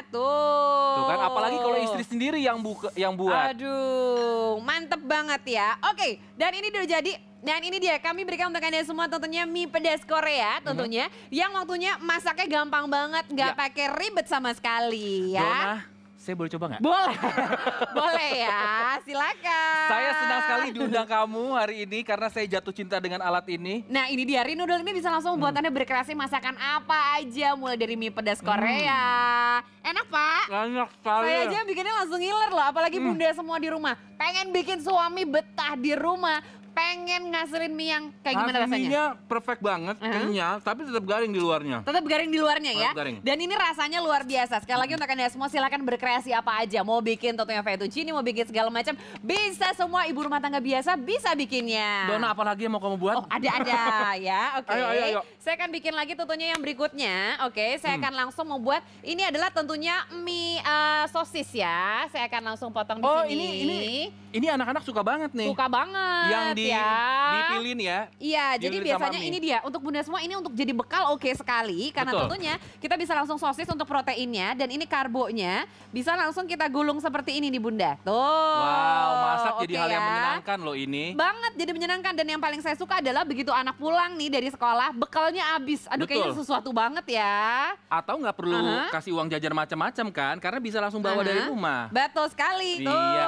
Tuh kan, apalagi kalau istri sendiri yang buat. Aduh, mantep banget ya. Oke, dan ini udah jadi. Dan ini dia, kami berikan untuk Anda semua tentunya mie pedas Korea tentunya. Yang waktunya masaknya gampang banget, nggak pakai ribet sama sekali ya. Dona, saya boleh coba nggak? Boleh, boleh ya, silakan. Saya senang sekali diundang kamu hari ini karena saya jatuh cinta dengan alat ini. Nah ini dia, Rinoodle ini bisa langsung membuat Anda berkreasi masakan apa aja, mulai dari mie pedas Korea. Enak Pak? Enak sekali. Saya aja bikinnya langsung ngiler loh, apalagi Bunda semua di rumah. Pengen bikin suami betah di rumah. Pengen ngasilin mie yang kayak gimana rasanya? Mie-nya perfect banget, kenyal, tapi tetap garing di luarnya. Tetap garing di luarnya ya. Garing. Dan ini rasanya luar biasa. Sekali lagi untuk Anda semua silakan berkreasi apa aja. Mau bikin tentunya fettuccine, mau bikin segala macam, bisa semua ibu rumah tangga biasa bisa bikinnya. Dona, apalagi yang mau kamu buat? Oh, ada ya. Oke. Ayo. Saya akan bikin lagi tentunya yang berikutnya. Oke, saya akan langsung membuat ini adalah tentunya mie sosis ya. Saya akan langsung potong di sini. Ini anak-anak suka banget nih. Suka banget. Yang dipilin ya. Iya, jadi biasanya ini dia untuk Bunda semua ini untuk jadi bekal oke sekali karena tentunya kita bisa langsung sosis untuk proteinnya dan ini karbonya bisa langsung kita gulung seperti ini nih Bunda. Tuh. Wow, masak jadi hal yang menyenangkan loh ini. Banget, jadi menyenangkan dan yang paling saya suka adalah begitu anak pulang nih dari sekolah bekalnya habis. Aduh kayaknya sesuatu banget ya. Atau nggak perlu kasih uang jajan macam-macam kan karena bisa langsung bawa dari rumah. Betul sekali. Iya.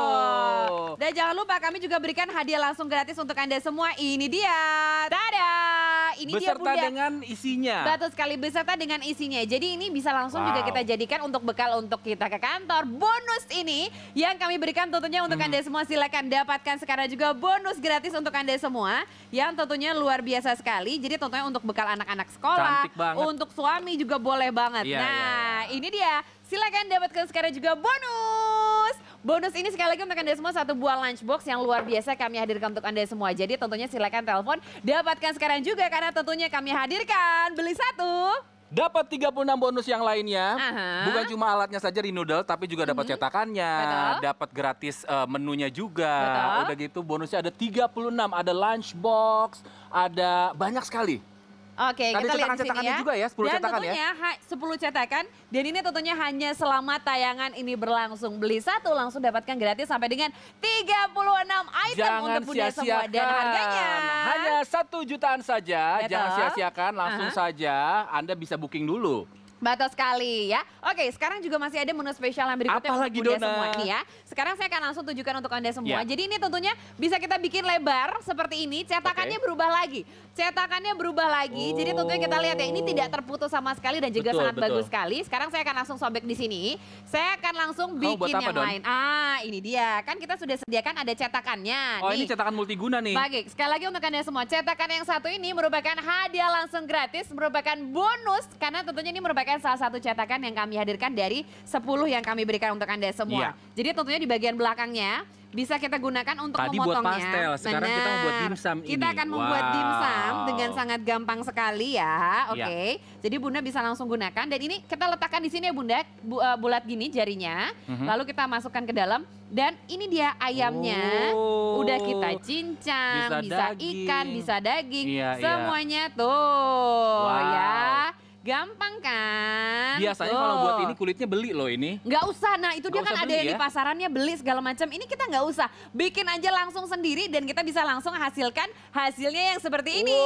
Tuh. Dan jangan lupa kami juga berikan hadiah langsung gratis untuk Anda semua. Ini dia. Tada! Ini beserta dia Bunda. Dengan isinya. Betul sekali, beserta dengan isinya. Jadi ini bisa langsung juga kita jadikan untuk bekal untuk kita ke kantor. Bonus ini yang kami berikan tentunya untuk Anda semua. Silakan dapatkan sekarang juga bonus gratis untuk Anda semua. Yang tentunya luar biasa sekali. Jadi tentunya untuk bekal anak-anak sekolah. Cantik banget. Untuk suami juga boleh banget. Ini dia. Silakan dapatkan sekarang juga bonus. Bonus ini sekali lagi untuk Anda semua satu buah lunchbox yang luar biasa kami hadirkan untuk Anda semua. Jadi tentunya silakan telepon, dapatkan sekarang juga karena tentunya kami hadirkan beli satu. Dapat 36 bonus yang lainnya. Bukan cuma alatnya saja Rinoodle, tapi juga dapat cetakannya, dapat gratis menunya juga. Udah gitu bonusnya ada 36, ada lunchbox, ada banyak sekali. Oke, kita lihat di sini ya. Juga ya, 10 cetakan ya. Dan tentunya 10 cetakan. Dan ini tentunya hanya selama tayangan ini berlangsung. Beli satu langsung dapatkan gratis sampai dengan 36 item untuk Bunda semua. Dan harganya hanya 1 jutaan saja. Jangan sia-siakan, langsung saja Anda bisa booking dulu. Betul sekali ya. Oke, sekarang juga masih ada menu spesial yang berikutnya untuk Bunda semua nih ya. Sekarang saya akan langsung tunjukkan untuk Anda semua. Jadi ini tentunya bisa kita bikin lebar seperti ini. Cetakannya berubah lagi. Cetakannya berubah lagi. Jadi tentunya kita lihat ya, ini tidak terputus sama sekali dan juga sangat bagus sekali. Sekarang saya akan langsung sobek di sini. Saya akan langsung bikin yang lain. Ini dia. Kan kita sudah sediakan ada cetakannya. Oh, ini cetakan multiguna nih. Baik, sekali lagi untuk Anda semua. Cetakan yang satu ini merupakan hadiah langsung gratis, merupakan bonus karena tentunya ini merupakan merupakan salah satu cetakan yang kami hadirkan dari 10 yang kami berikan untuk Anda semua. Jadi tentunya di bagian belakangnya bisa kita gunakan untuk tadi memotongnya. Buat pastel, sekarang kita membuat dimsum ini. Kita akan membuat dimsum dengan sangat gampang sekali ya. Oke. Jadi Bunda bisa langsung gunakan dan ini kita letakkan di sini ya Bunda, bulat gini jarinya. Lalu kita masukkan ke dalam dan ini dia ayamnya. Udah kita cincang, bisa ikan, bisa daging, semuanya tuh ya. Gampang kan? Biasanya kalau buat ini kulitnya beli loh ini. Nggak usah, nah itu dia kan ada yang di pasarannya beli segala macam. Ini kita nggak usah, bikin aja langsung sendiri dan kita bisa langsung hasilkan hasilnya yang seperti ini.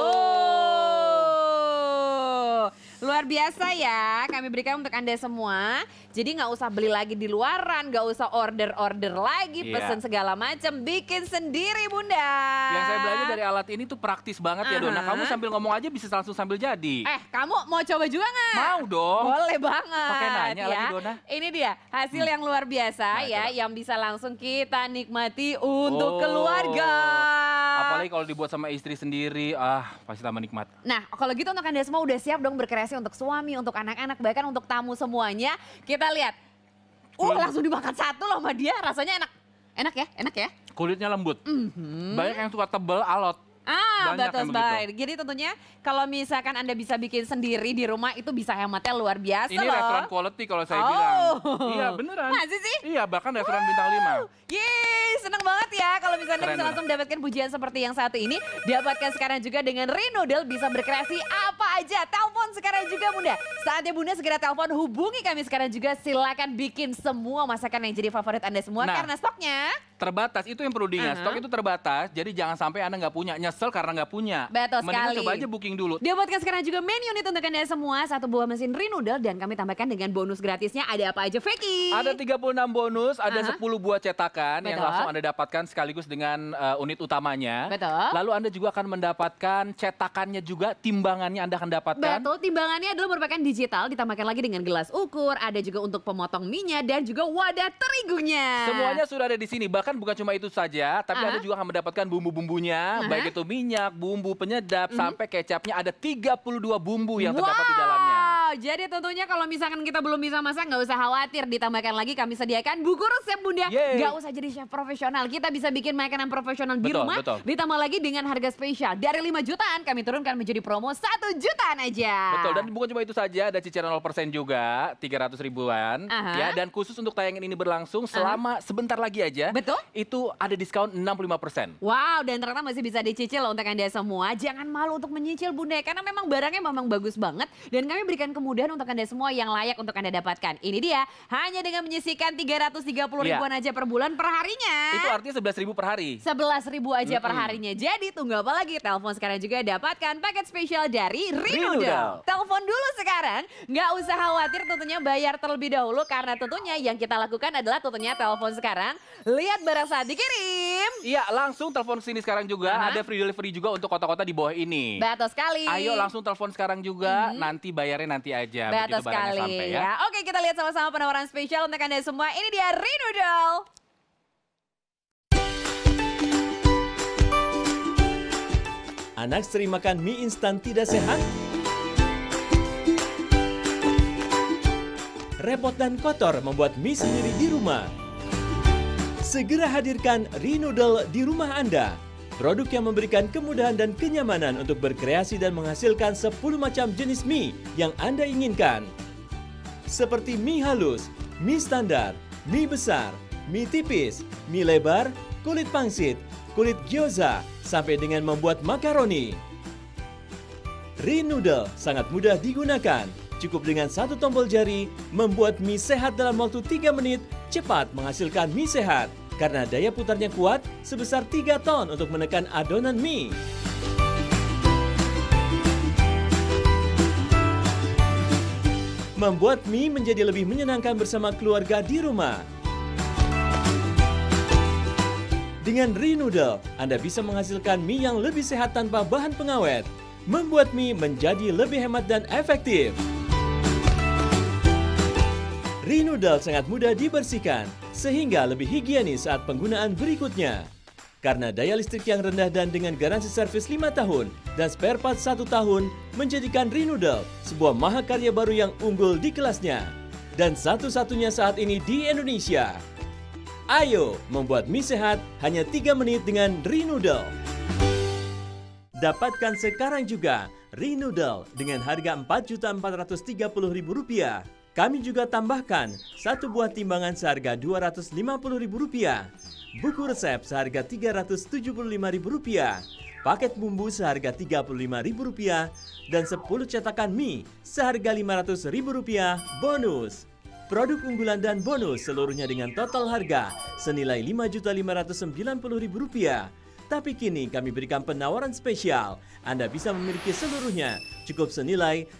Tuh. Luar biasa ya, kami berikan untuk Anda semua. Jadi nggak usah beli lagi di luaran, nggak usah order-order lagi, pesen segala macam, bikin sendiri Bunda. Yang saya belajar dari alat ini tuh praktis banget ya Dona. Kamu sambil ngomong aja bisa langsung sambil jadi. Kamu mau coba juga nggak? Mau dong. Boleh banget. Pakai nanya lagi Dona. Ini dia hasil yang luar biasa ya, yang bisa langsung kita nikmati untuk keluarga. Apalagi kalau dibuat sama istri sendiri, pasti tambah nikmat. Nah, kalau gitu untuk Anda semua udah siap dong berkreasi untuk suami, untuk anak-anak, bahkan untuk tamu semuanya. Kita lihat. Langsung dimakan satu loh sama dia, rasanya enak. Enak ya? Enak ya? Kulitnya lembut. Banyak yang suka tebel, alot. Betul sekali. Jadi tentunya kalau misalkan Anda bisa bikin sendiri di rumah itu bisa hematnya luar biasa ini loh. Ini restoran quality kalau saya bilang. Iya beneran. Masih sih? Iya bahkan restoran bintang 5. Yeay, seneng banget ya kalau misalnya Anda bisa langsung dapatkan pujian seperti yang satu ini. Dapatkan sekarang juga dengan Rinoodle, bisa berkreasi apa aja. Telepon sekarang juga Bunda. Saatnya Bunda segera telepon, hubungi kami sekarang juga. Silakan bikin semua masakan yang jadi favorit Anda semua karena stoknya terbatas. Itu yang perlu diingat, stok itu terbatas. Jadi jangan sampai Anda nggak punya, nyesel karena nggak punya. Betul sekali. Mendingan coba aja booking dulu. Dapatkan sekarang juga menu unit untuk Anda semua. 1 buah mesin Rinoodle dan kami tambahkan dengan bonus gratisnya. Ada apa aja Feki? Ada 36 bonus, ada 10 buah cetakan yang langsung Anda dapatkan sekaligus dengan unit utamanya. Betul. Lalu Anda juga akan mendapatkan cetakannya juga, timbangannya Anda akan dapatkan. Betul, timbangannya adalah merupakan digital, ditambahkan lagi dengan gelas ukur, ada juga untuk pemotong mie-nya dan juga wadah terigunya. Semuanya sudah ada di sini, bahkan bukan cuma itu saja, tapi Anda juga akan mendapatkan bumbu-bumbunya, baik itu minyak, bumbu penyedap, sampai kecapnya, ada 32 bumbu yang terdapat di dalamnya. Jadi tentunya kalau misalkan kita belum bisa masak, nggak usah khawatir, ditambahkan lagi kami sediakan buku resep Bunda. Nggak usah jadi chef profesional, kita bisa bikin makanan profesional di rumah, ditambah lagi dengan harga spesial. Dari 5 jutaan kami turunkan menjadi promo 1 jutaan aja. Betul, dan bukan cuma itu saja, ada cicilan 0% juga, 300 ribuan. Ya, dan khusus untuk tayangan ini berlangsung selama sebentar lagi aja. Betul. Itu ada diskon 65%. Wow, dan ternyata masih bisa dicicil loh untuk Anda semua. Jangan malu untuk menyicil Bunda, karena memang barangnya memang bagus banget. Dan kami berikan kemudahan untuk Anda semua yang layak untuk Anda dapatkan. Ini dia, hanya dengan menyisihkan 330 ribuan aja per bulan per harinya. Itu artinya 11.000 per hari. 11.000 aja per harinya. Jadi tunggu apa lagi? Telepon sekarang juga dapatkan paket spesial dari Rinoodle. Telepon dulu sekarang, nggak usah khawatir tentunya bayar terlebih dahulu. Karena tentunya yang kita lakukan adalah tentunya telepon sekarang, lihat barang saat dikirim. Iya, langsung telepon sini sekarang juga. Ada free delivery juga untuk kota-kota di bawah ini. Betul sekali. Ayo langsung telepon sekarang juga, nanti bayarnya nanti aja. Betul sekali sampai, ya. Oke, kita lihat sama-sama penawaran spesial untuk Anda semua. Ini dia Rinoodle. Anak sering makan mie instan tidak sehat? Repot dan kotor membuat mie sendiri di rumah. Segera hadirkan Rinoodle di rumah Anda. Produk yang memberikan kemudahan dan kenyamanan untuk berkreasi dan menghasilkan 10 macam jenis mie yang Anda inginkan. Seperti mie halus, mie standar, mie besar, mie tipis, mie lebar, kulit pangsit, kulit gyoza, sampai dengan membuat makaroni. Rinoodle sangat mudah digunakan. Cukup dengan 1 tombol jari, membuat mie sehat dalam waktu 3 menit, cepat menghasilkan mie sehat. Karena daya putarnya kuat sebesar 3 ton untuk menekan adonan mie. Membuat mie menjadi lebih menyenangkan bersama keluarga di rumah. Dengan Rinoodle, Anda bisa menghasilkan mie yang lebih sehat tanpa bahan pengawet. Membuat mie menjadi lebih hemat dan efektif. Rinoodle sangat mudah dibersihkan, sehingga lebih higienis saat penggunaan berikutnya. Karena daya listrik yang rendah dan dengan garansi servis 5 tahun dan spare part 1 tahun menjadikan Rinudel sebuah mahakarya baru yang unggul di kelasnya. Dan satu-satunya saat ini di Indonesia. Ayo membuat mie sehat hanya 3 menit dengan Rinudel. Dapatkan sekarang juga Rinudel dengan harga Rp4.430.000. Kami juga tambahkan 1 buah timbangan seharga Rp250.000. Buku resep seharga Rp375.000, paket bumbu seharga Rp35.000, dan 10 cetakan mie seharga Rp500.000 bonus. Produk unggulan dan bonus seluruhnya dengan total harga senilai Rp5.590.000. Tapi kini kami berikan penawaran spesial. Anda bisa memiliki seluruhnya cukup senilai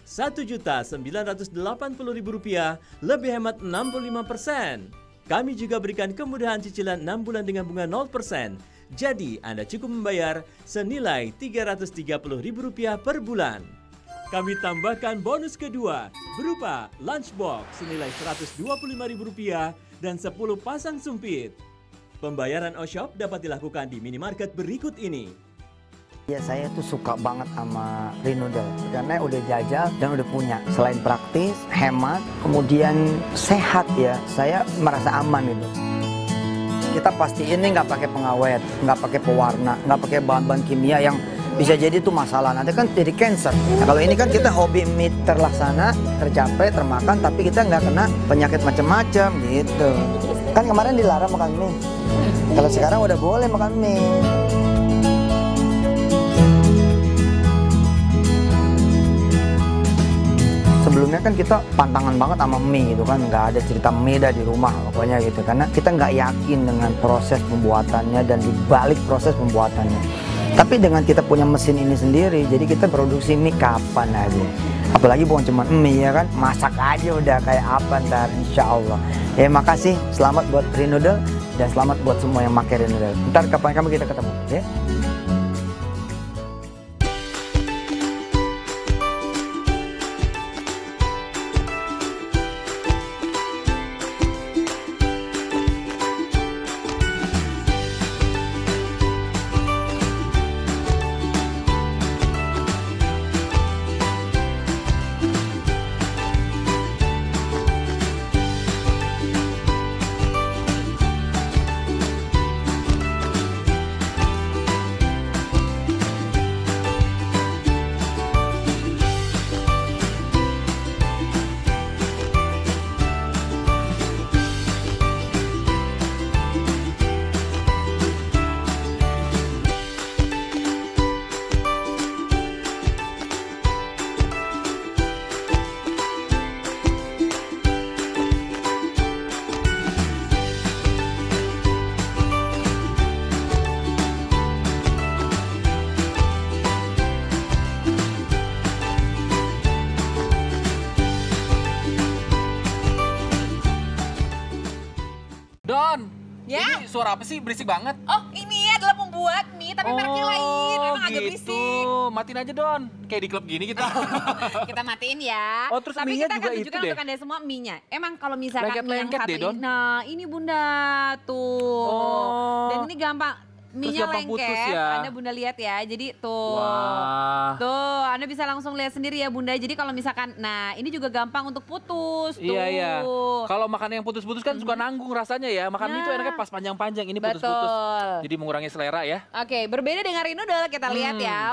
Rp1.980.000, lebih hemat 65%. Kami juga berikan kemudahan cicilan 6 bulan dengan bunga 0%. Jadi Anda cukup membayar senilai Rp330.000 per bulan. Kami tambahkan bonus kedua berupa lunchbox senilai Rp125.000 dan 10 pasang sumpit. Pembayaran OShop dapat dilakukan di minimarket berikut ini. Ya saya tuh suka banget sama Rinudel karena udah jajal dan udah punya. Selain praktis, hemat, kemudian sehat ya, saya merasa aman itu. Kita pastiin ini nggak pakai pengawet, nggak pakai pewarna, nggak pakai bahan-bahan kimia yang bisa jadi itu masalah. Nanti kan jadi cancer. Nah, kalau ini kan kita hobi mie terlaksana, tercapai, termakan, tapi kita nggak kena penyakit macam-macam gitu. Kan kemarin dilarang makan mie. Kalau sekarang udah boleh makan mie. Sebelumnya kan kita pantangan banget sama mie gitu kan, nggak ada cerita mie dah di rumah pokoknya gitu, karena kita nggak yakin dengan proses pembuatannya dan dibalik proses pembuatannya. Tapi dengan kita punya mesin ini sendiri, jadi kita produksi mie kapan aja. Apalagi bukan cuma mie ya kan, masak aja udah kayak apa ntar insya Allah. Ya makasih, selamat buat Rinudel dan selamat buat semua yang pakai Rinudel. Ntar kapan kita ketemu ya. Don, ya? Ini suara apa sih? Berisik banget. Oh, ini adalah pembuat mie, tapi mereknya lain. Memang agak berisik. Matiin aja, Don. Kayak di klub gini kita. Kita matiin ya. Oh, terus tapi mie-nya kita juga akan itu tunjukkan deh. untuk Anda semua mie-nya. Emang kalau misalkan mie yang Lengket-lengket satu deh, Don. ini, nah ini Bunda tuh. Oh. Dan ini gampang. Mie-nya gampang lengket, putus ya. Anda Bunda lihat ya. Jadi tuh, Wah. tuh Anda bisa langsung lihat sendiri ya Bunda. Jadi kalau misalkan, nah ini juga gampang untuk putus tuh. Iya, iya. Kalau makan yang putus-putus kan suka nanggung rasanya ya. Makan mie itu enaknya pas panjang-panjang, ini putus-putus. Jadi mengurangi selera ya. Oke, berbeda dengan Rinudel, kita lihat ya.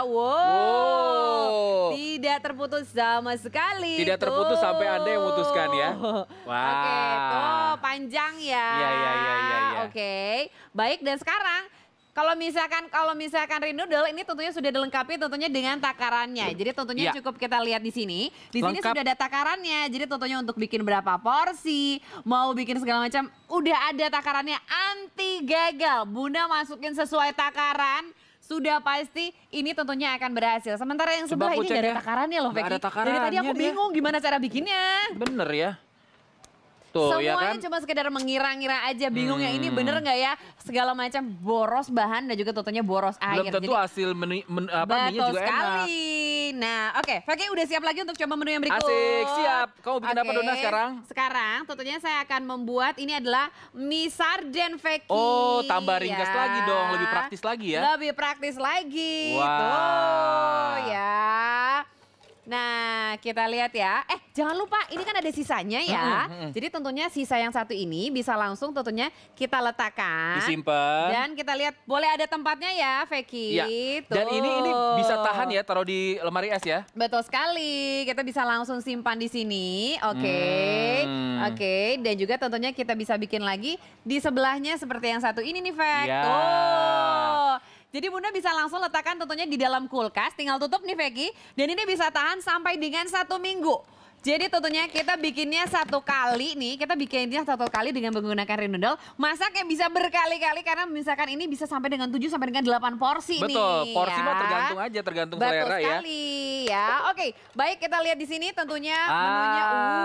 Wow. Tidak terputus sama sekali. Tidak terputus sampai Anda yang memutuskan ya. Wah. Oke, tuh panjang ya. Iya. Oke, baik dan sekarang kalau misalkan Rinudel ini tentunya sudah dilengkapi tentunya dengan takarannya. Jadi tentunya cukup kita lihat di sini. Di sini sudah ada takarannya. Jadi tentunya untuk bikin berapa porsi, mau bikin segala macam, udah ada takarannya, anti gagal. Bunda masukin sesuai takaran, sudah pasti ini tentunya akan berhasil. Sementara yang sebelah ini nggak ada takarannya loh, Peki. Dari tadi aku bingung gimana cara bikinnya. Bener ya. Tuh, semuanya ya kan? cuma sekedar mengira-ngira aja, bingung yang ini bener nggak ya, segala macam boros bahan dan juga tentunya boros air. Belum tentu jadi, hasil mie-nya juga sekali. enak. Nah, oke. Fakih udah siap lagi untuk coba menu yang berikut? Asik, siap. Kamu bikin apa Dona sekarang? Sekarang tentunya saya akan membuat, ini adalah mie sarden Fakih. Oh, tambah ringkas lagi dong, lebih praktis lagi ya? Lebih praktis lagi. Wah. Tuh, ya. Nah, kita lihat ya. Jangan lupa ini kan ada sisanya ya. Jadi tentunya sisa yang satu ini bisa langsung tentunya kita letakkan. Disimpan. Dan kita lihat boleh ada tempatnya ya, Fakih. Ya. Dan ini bisa tahan ya, taruh di lemari es ya. Betul sekali. Kita bisa langsung simpan di sini. Oke. Oke, dan juga tentunya kita bisa bikin lagi di sebelahnya seperti yang satu ini nih, Fak. Ya. Tuh. Jadi Bunda bisa langsung letakkan tentunya di dalam kulkas, tinggal tutup nih Fakih. Dan ini bisa tahan sampai dengan 1 minggu. Jadi tentunya kita bikinnya 1 kali nih, kita bikinnya 1 kali dengan menggunakan Rinudel. Masaknya bisa berkali-kali karena misalkan ini bisa sampai dengan 7 sampai dengan 8 porsi nih. Betul, porsi mah tergantung aja, tergantung selera ya. Betul sekali ya. Oke, baik kita lihat di sini tentunya menunya.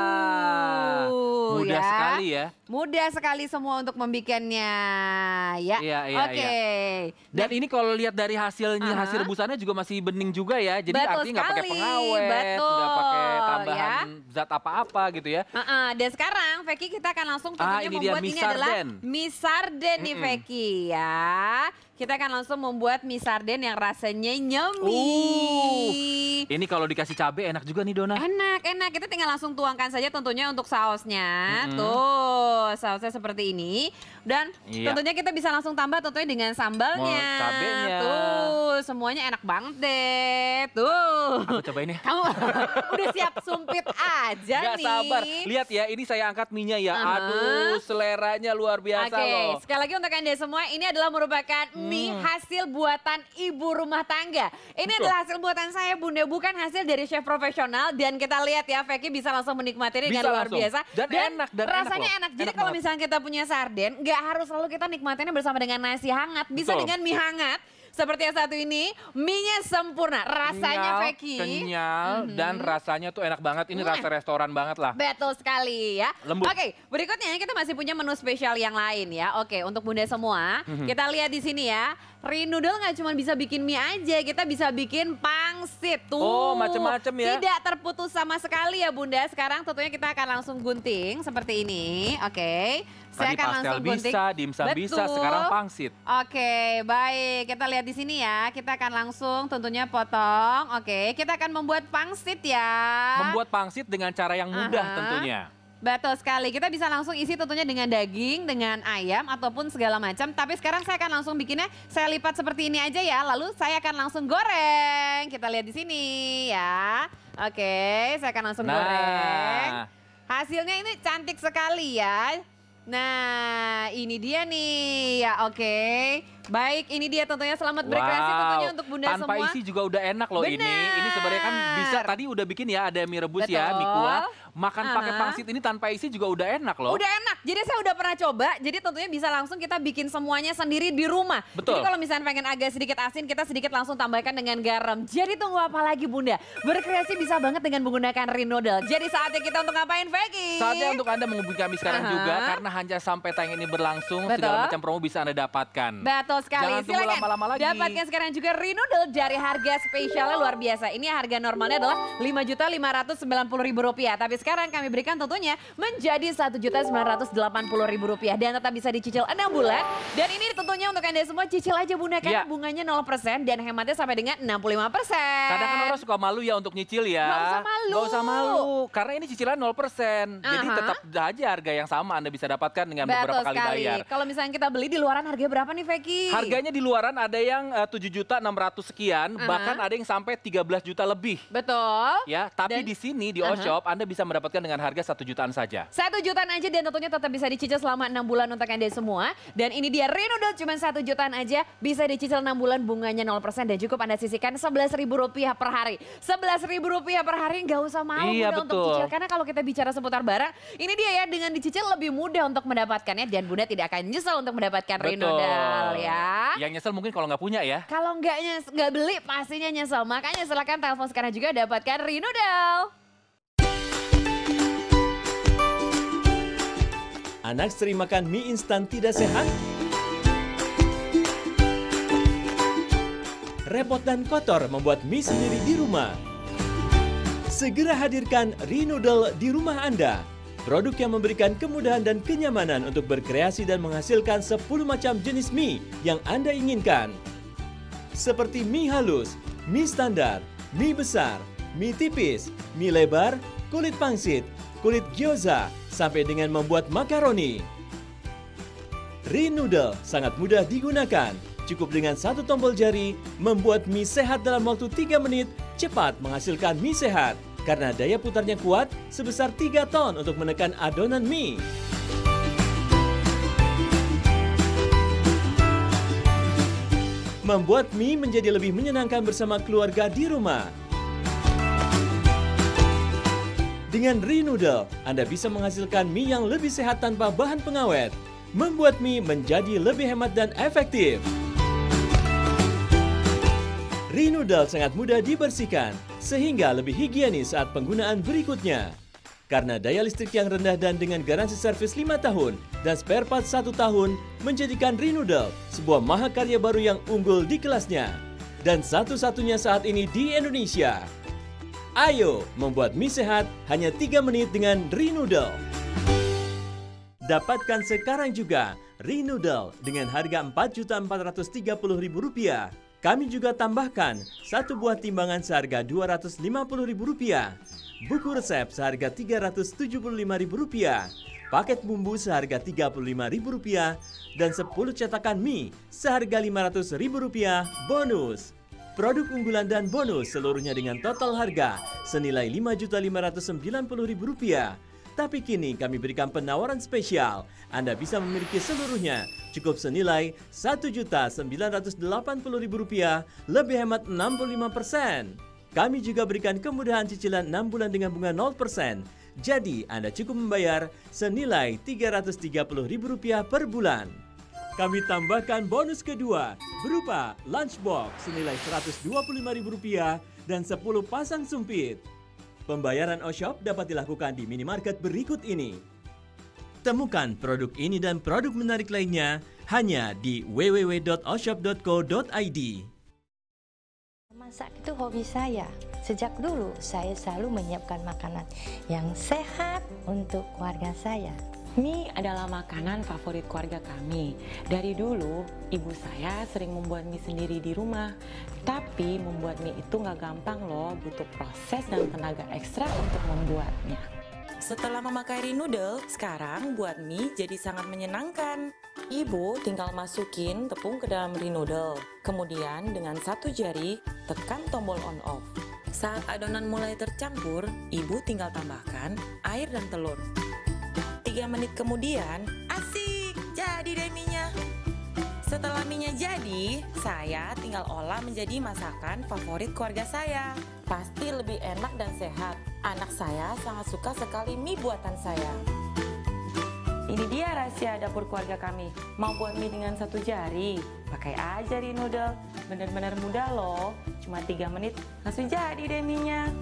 Mudah sekali ya. Mudah sekali semua untuk membikinnya ya. Iya. Oke. Dan ini kalau lihat dari hasilnya, hasil rebusannya juga masih bening juga ya. Jadi artinya nggak pakai pengawet, nggak pakai tambahan zat apa-apa gitu ya. Dan sekarang Fakih kita akan langsung tentunya membuat ini adalah mie sarden nih Fakih ya. Kita akan langsung membuat mie sarden yang rasanya yummy. Ini kalau dikasih cabai enak juga nih Dona. Enak. Kita tinggal langsung tuangkan saja tentunya untuk sausnya. Tuh, sausnya seperti ini. Dan tentunya kita bisa langsung tambah tentunya dengan sambalnya. Cabenya. Tuh, semuanya enak banget deh. Tuh. Aku cobain ya. Kamu udah siap sumpit aja Gak nih. sabar. Lihat ya, ini saya angkat mie-nya ya. Aduh, seleranya luar biasa loh. Sekali lagi untuk Anda semua, ini adalah merupakan mie hasil buatan ibu rumah tangga. Ini adalah hasil buatan saya Bunda, bukan hasil dari chef profesional. Dan kita lihat ya, Fakih bisa langsung menikmatinya dengan luar biasa. Dan enak, rasanya enak. Jadi kalau misalnya kita punya sarden, nggak harus selalu kita nikmatinnya bersama dengan nasi hangat. Bisa dengan mie hangat. Seperti yang satu ini, mie-nya sempurna. Rasanya Fakih. Kenyal, dan rasanya tuh enak banget. Ini rasa restoran banget lah. Betul sekali ya. Lembut. Oke, berikutnya kita masih punya menu spesial yang lain ya. Oke, untuk Bunda semua, kita lihat di sini ya. Rinudel nggak cuma bisa bikin mie aja, kita bisa bikin pangsit tuh. Oh, macem-macem ya. Tidak terputus sama sekali ya Bunda. Sekarang tentunya kita akan langsung gunting seperti ini. Oke. Saya akan langsung gunting. Bisa, dimsum bisa, sekarang pangsit. Oke, baik. Kita lihat di sini ya. Kita akan langsung tentunya potong. Oke, kita akan membuat pangsit ya. Membuat pangsit dengan cara yang mudah tentunya. Betul sekali, kita bisa langsung isi tentunya dengan daging, dengan ayam, ataupun segala macam. Tapi sekarang saya akan langsung bikinnya, saya lipat seperti ini aja ya. Lalu saya akan langsung goreng. Kita lihat di sini ya. Oke, saya akan langsung goreng. Hasilnya ini cantik sekali ya. Nah, ini dia nih ya, oke. Baik, ini dia tentunya selamat berkreasi tentunya untuk Bunda tanpa semua. Isi juga udah enak loh. Ini sebenarnya kan bisa tadi udah bikin ya, ada mie rebus ya, mie kuah. Makan pakai pangsit ini tanpa isi juga udah enak loh. Udah enak, jadi saya udah pernah coba. Jadi tentunya bisa langsung kita bikin semuanya sendiri di rumah. Betul. Jadi kalau misalnya pengen agak sedikit asin, kita sedikit langsung tambahkan dengan garam. Jadi tunggu apa lagi Bunda? Berkreasi bisa banget dengan menggunakan Rinudel. Jadi saatnya kita untuk ngapain Fakih? Saatnya untuk Anda menghubungi kami sekarang juga, karena hanya sampai tayang ini berlangsung, segala macam promo bisa Anda dapatkan. Betul sekali. Jangan tunggu lama-lama lagi. Dapatkan sekarang juga Rinudel dari harga spesialnya luar biasa. Ini harga normalnya adalah Rp5.590.000. Tapi sekarang kami berikan tentunya menjadi Rp1.980.000 dan tetap bisa dicicil 6 bulan. Dan ini tentunya untuk Anda semua cicil aja Bunda, karena bunganya 0% dan hematnya sampai dengan 65%. Kadang kan orang suka malu ya untuk nyicil ya. Gak usah malu. Gak usah malu, karena ini cicilan 0%. Jadi tetap aja harga yang sama Anda bisa dapatkan dengan beberapa kali bayar. Kalau misalnya kita beli di luaran harga berapa nih Fakih? Harganya di luaran ada yang 7.600.000 sekian, bahkan ada yang sampai 13 juta lebih. Betul. Ya, tapi di sini di O-Shop Anda bisa mendapatkan dengan harga 1 jutaan saja. 1 jutaan aja dan tentunya tetap bisa dicicil selama 6 bulan untuk Anda semua. Dan ini dia Rinudel cuma 1 jutaan aja, bisa dicicil 6 bulan, bunganya 0% dan cukup Anda sisihkan Rp11.000 per hari. Rp11.000 per hari, nggak usah malu Bunda untuk cicil. Karena kalau kita bicara seputar barang, ini dia ya, dengan dicicil lebih mudah untuk mendapatkannya dan Bunda tidak akan nyesel untuk mendapatkan Rinudel ya. Yang nyesel mungkin kalau nggak punya ya. Kalau nggak beli pastinya nyesel. Makanya silakan telepon sekarang juga dapatkan Rinudel. Anak sering makan mie instan tidak sehat? Repot dan kotor membuat mie sendiri di rumah. Segera hadirkan Rinoodle di rumah Anda. Produk yang memberikan kemudahan dan kenyamanan untuk berkreasi dan menghasilkan 10 macam jenis mie yang Anda inginkan. Seperti mie halus, mie standar, mie besar, mie tipis, mie lebar, kulit pangsit, kulit gyoza, sampai dengan membuat makaroni. Rinoodle sangat mudah digunakan. Cukup dengan satu tombol jari, membuat mie sehat dalam waktu 3 menit, cepat menghasilkan mie sehat. Karena daya putarnya kuat, sebesar 3 ton untuk menekan adonan mie. Membuat mie menjadi lebih menyenangkan bersama keluarga di rumah. Dengan Rinoodle, Anda bisa menghasilkan mie yang lebih sehat tanpa bahan pengawet. Membuat mie menjadi lebih hemat dan efektif. Rinoodle sangat mudah dibersihkan, sehingga lebih higienis saat penggunaan berikutnya. Karena daya listrik yang rendah dan dengan garansi servis 5 tahun dan spare part 1 tahun, menjadikan Rinoodle sebuah mahakarya baru yang unggul di kelasnya. Dan satu-satunya saat ini di Indonesia. Ayo, membuat mie sehat hanya 3 menit dengan Rinoodle. Dapatkan sekarang juga Rinoodle dengan harga Rp4.430.000. Kami juga tambahkan 1 buah timbangan seharga Rp250.000, buku resep seharga Rp375.000, paket bumbu seharga Rp35.000, dan 10 cetakan mie seharga Rp500.000 bonus. Produk unggulan dan bonus seluruhnya dengan total harga senilai Rp5.590.000. Tapi kini kami berikan penawaran spesial. Anda bisa memiliki seluruhnya cukup senilai Rp1.980.000, lebih hemat 65%. Kami juga berikan kemudahan cicilan 6 bulan dengan bunga 0%. Jadi Anda cukup membayar senilai Rp330.000 per bulan. Kami tambahkan bonus kedua berupa lunchbox senilai Rp125.000 dan 10 pasang sumpit. Pembayaran Oshop dapat dilakukan di minimarket berikut ini. Temukan produk ini dan produk menarik lainnya hanya di www.oshop.co.id. Masak itu hobi saya. Sejak dulu saya selalu menyiapkan makanan yang sehat untuk keluarga saya. Mie adalah makanan favorit keluarga kami. Dari dulu, ibu saya sering membuat mie sendiri di rumah. Tapi membuat mie itu nggak gampang loh, butuh proses dan tenaga ekstra untuk membuatnya. Setelah memakai Rinoodle, sekarang buat mie jadi sangat menyenangkan. Ibu tinggal masukin tepung ke dalam Rinoodle. Kemudian dengan satu jari, tekan tombol on off. Saat adonan mulai tercampur, ibu tinggal tambahkan air dan telur. 3 menit kemudian, asik, jadi deh mie-nya. Setelah mie-nya jadi, saya tinggal olah menjadi masakan favorit keluarga saya. Pasti lebih enak dan sehat. Anak saya sangat suka sekali mie buatan saya. Ini dia rahasia dapur keluarga kami. Mau buat mie dengan satu jari? Pakai aja Rinoodle. Bener-bener mudah loh. Cuma 3 menit, langsung jadi deh mie-nya.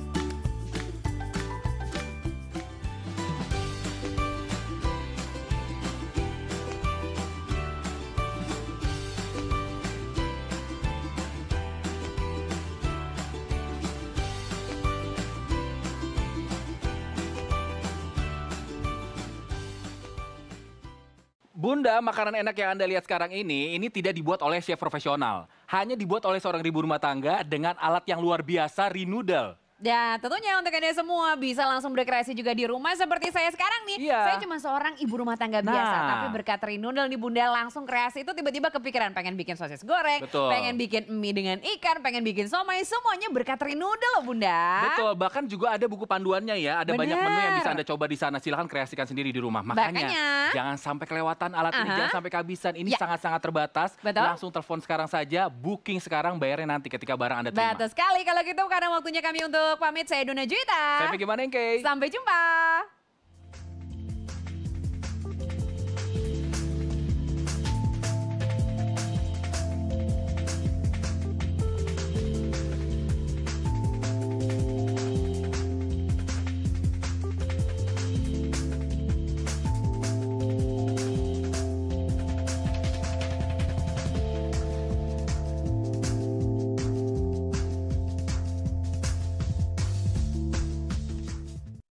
Bunda, makanan enak yang Anda lihat sekarang ini tidak dibuat oleh chef profesional. Hanya dibuat oleh seorang ibu rumah tangga dengan alat yang luar biasa, Rinoodle. Dan tentunya untuk Anda semua bisa langsung berkreasi juga di rumah seperti saya sekarang nih. Iya. Saya cuma seorang ibu rumah tangga biasa, tapi berkat Rinoodle nih Bunda langsung kreasi itu tiba-tiba kepikiran pengen bikin sosis goreng, Betul. pengen bikin mie dengan ikan, pengen bikin somai, semuanya berkat Rinoodle loh Bunda. Betul, bahkan juga ada buku panduannya ya, ada banyak menu yang bisa Anda coba di sana. Silahkan kreasikan sendiri di rumah. Makanya jangan sampai kelewatan alat ini, jangan sampai kehabisan. Ini sangat-sangat terbatas. Betul. Langsung telepon sekarang saja, booking sekarang, bayarnya nanti ketika barang Anda terima. Betul sekali, kalau gitu karena waktunya kami untuk pamit, saya Dona Juwita. Saya Vicky Manengke. Sampai jumpa.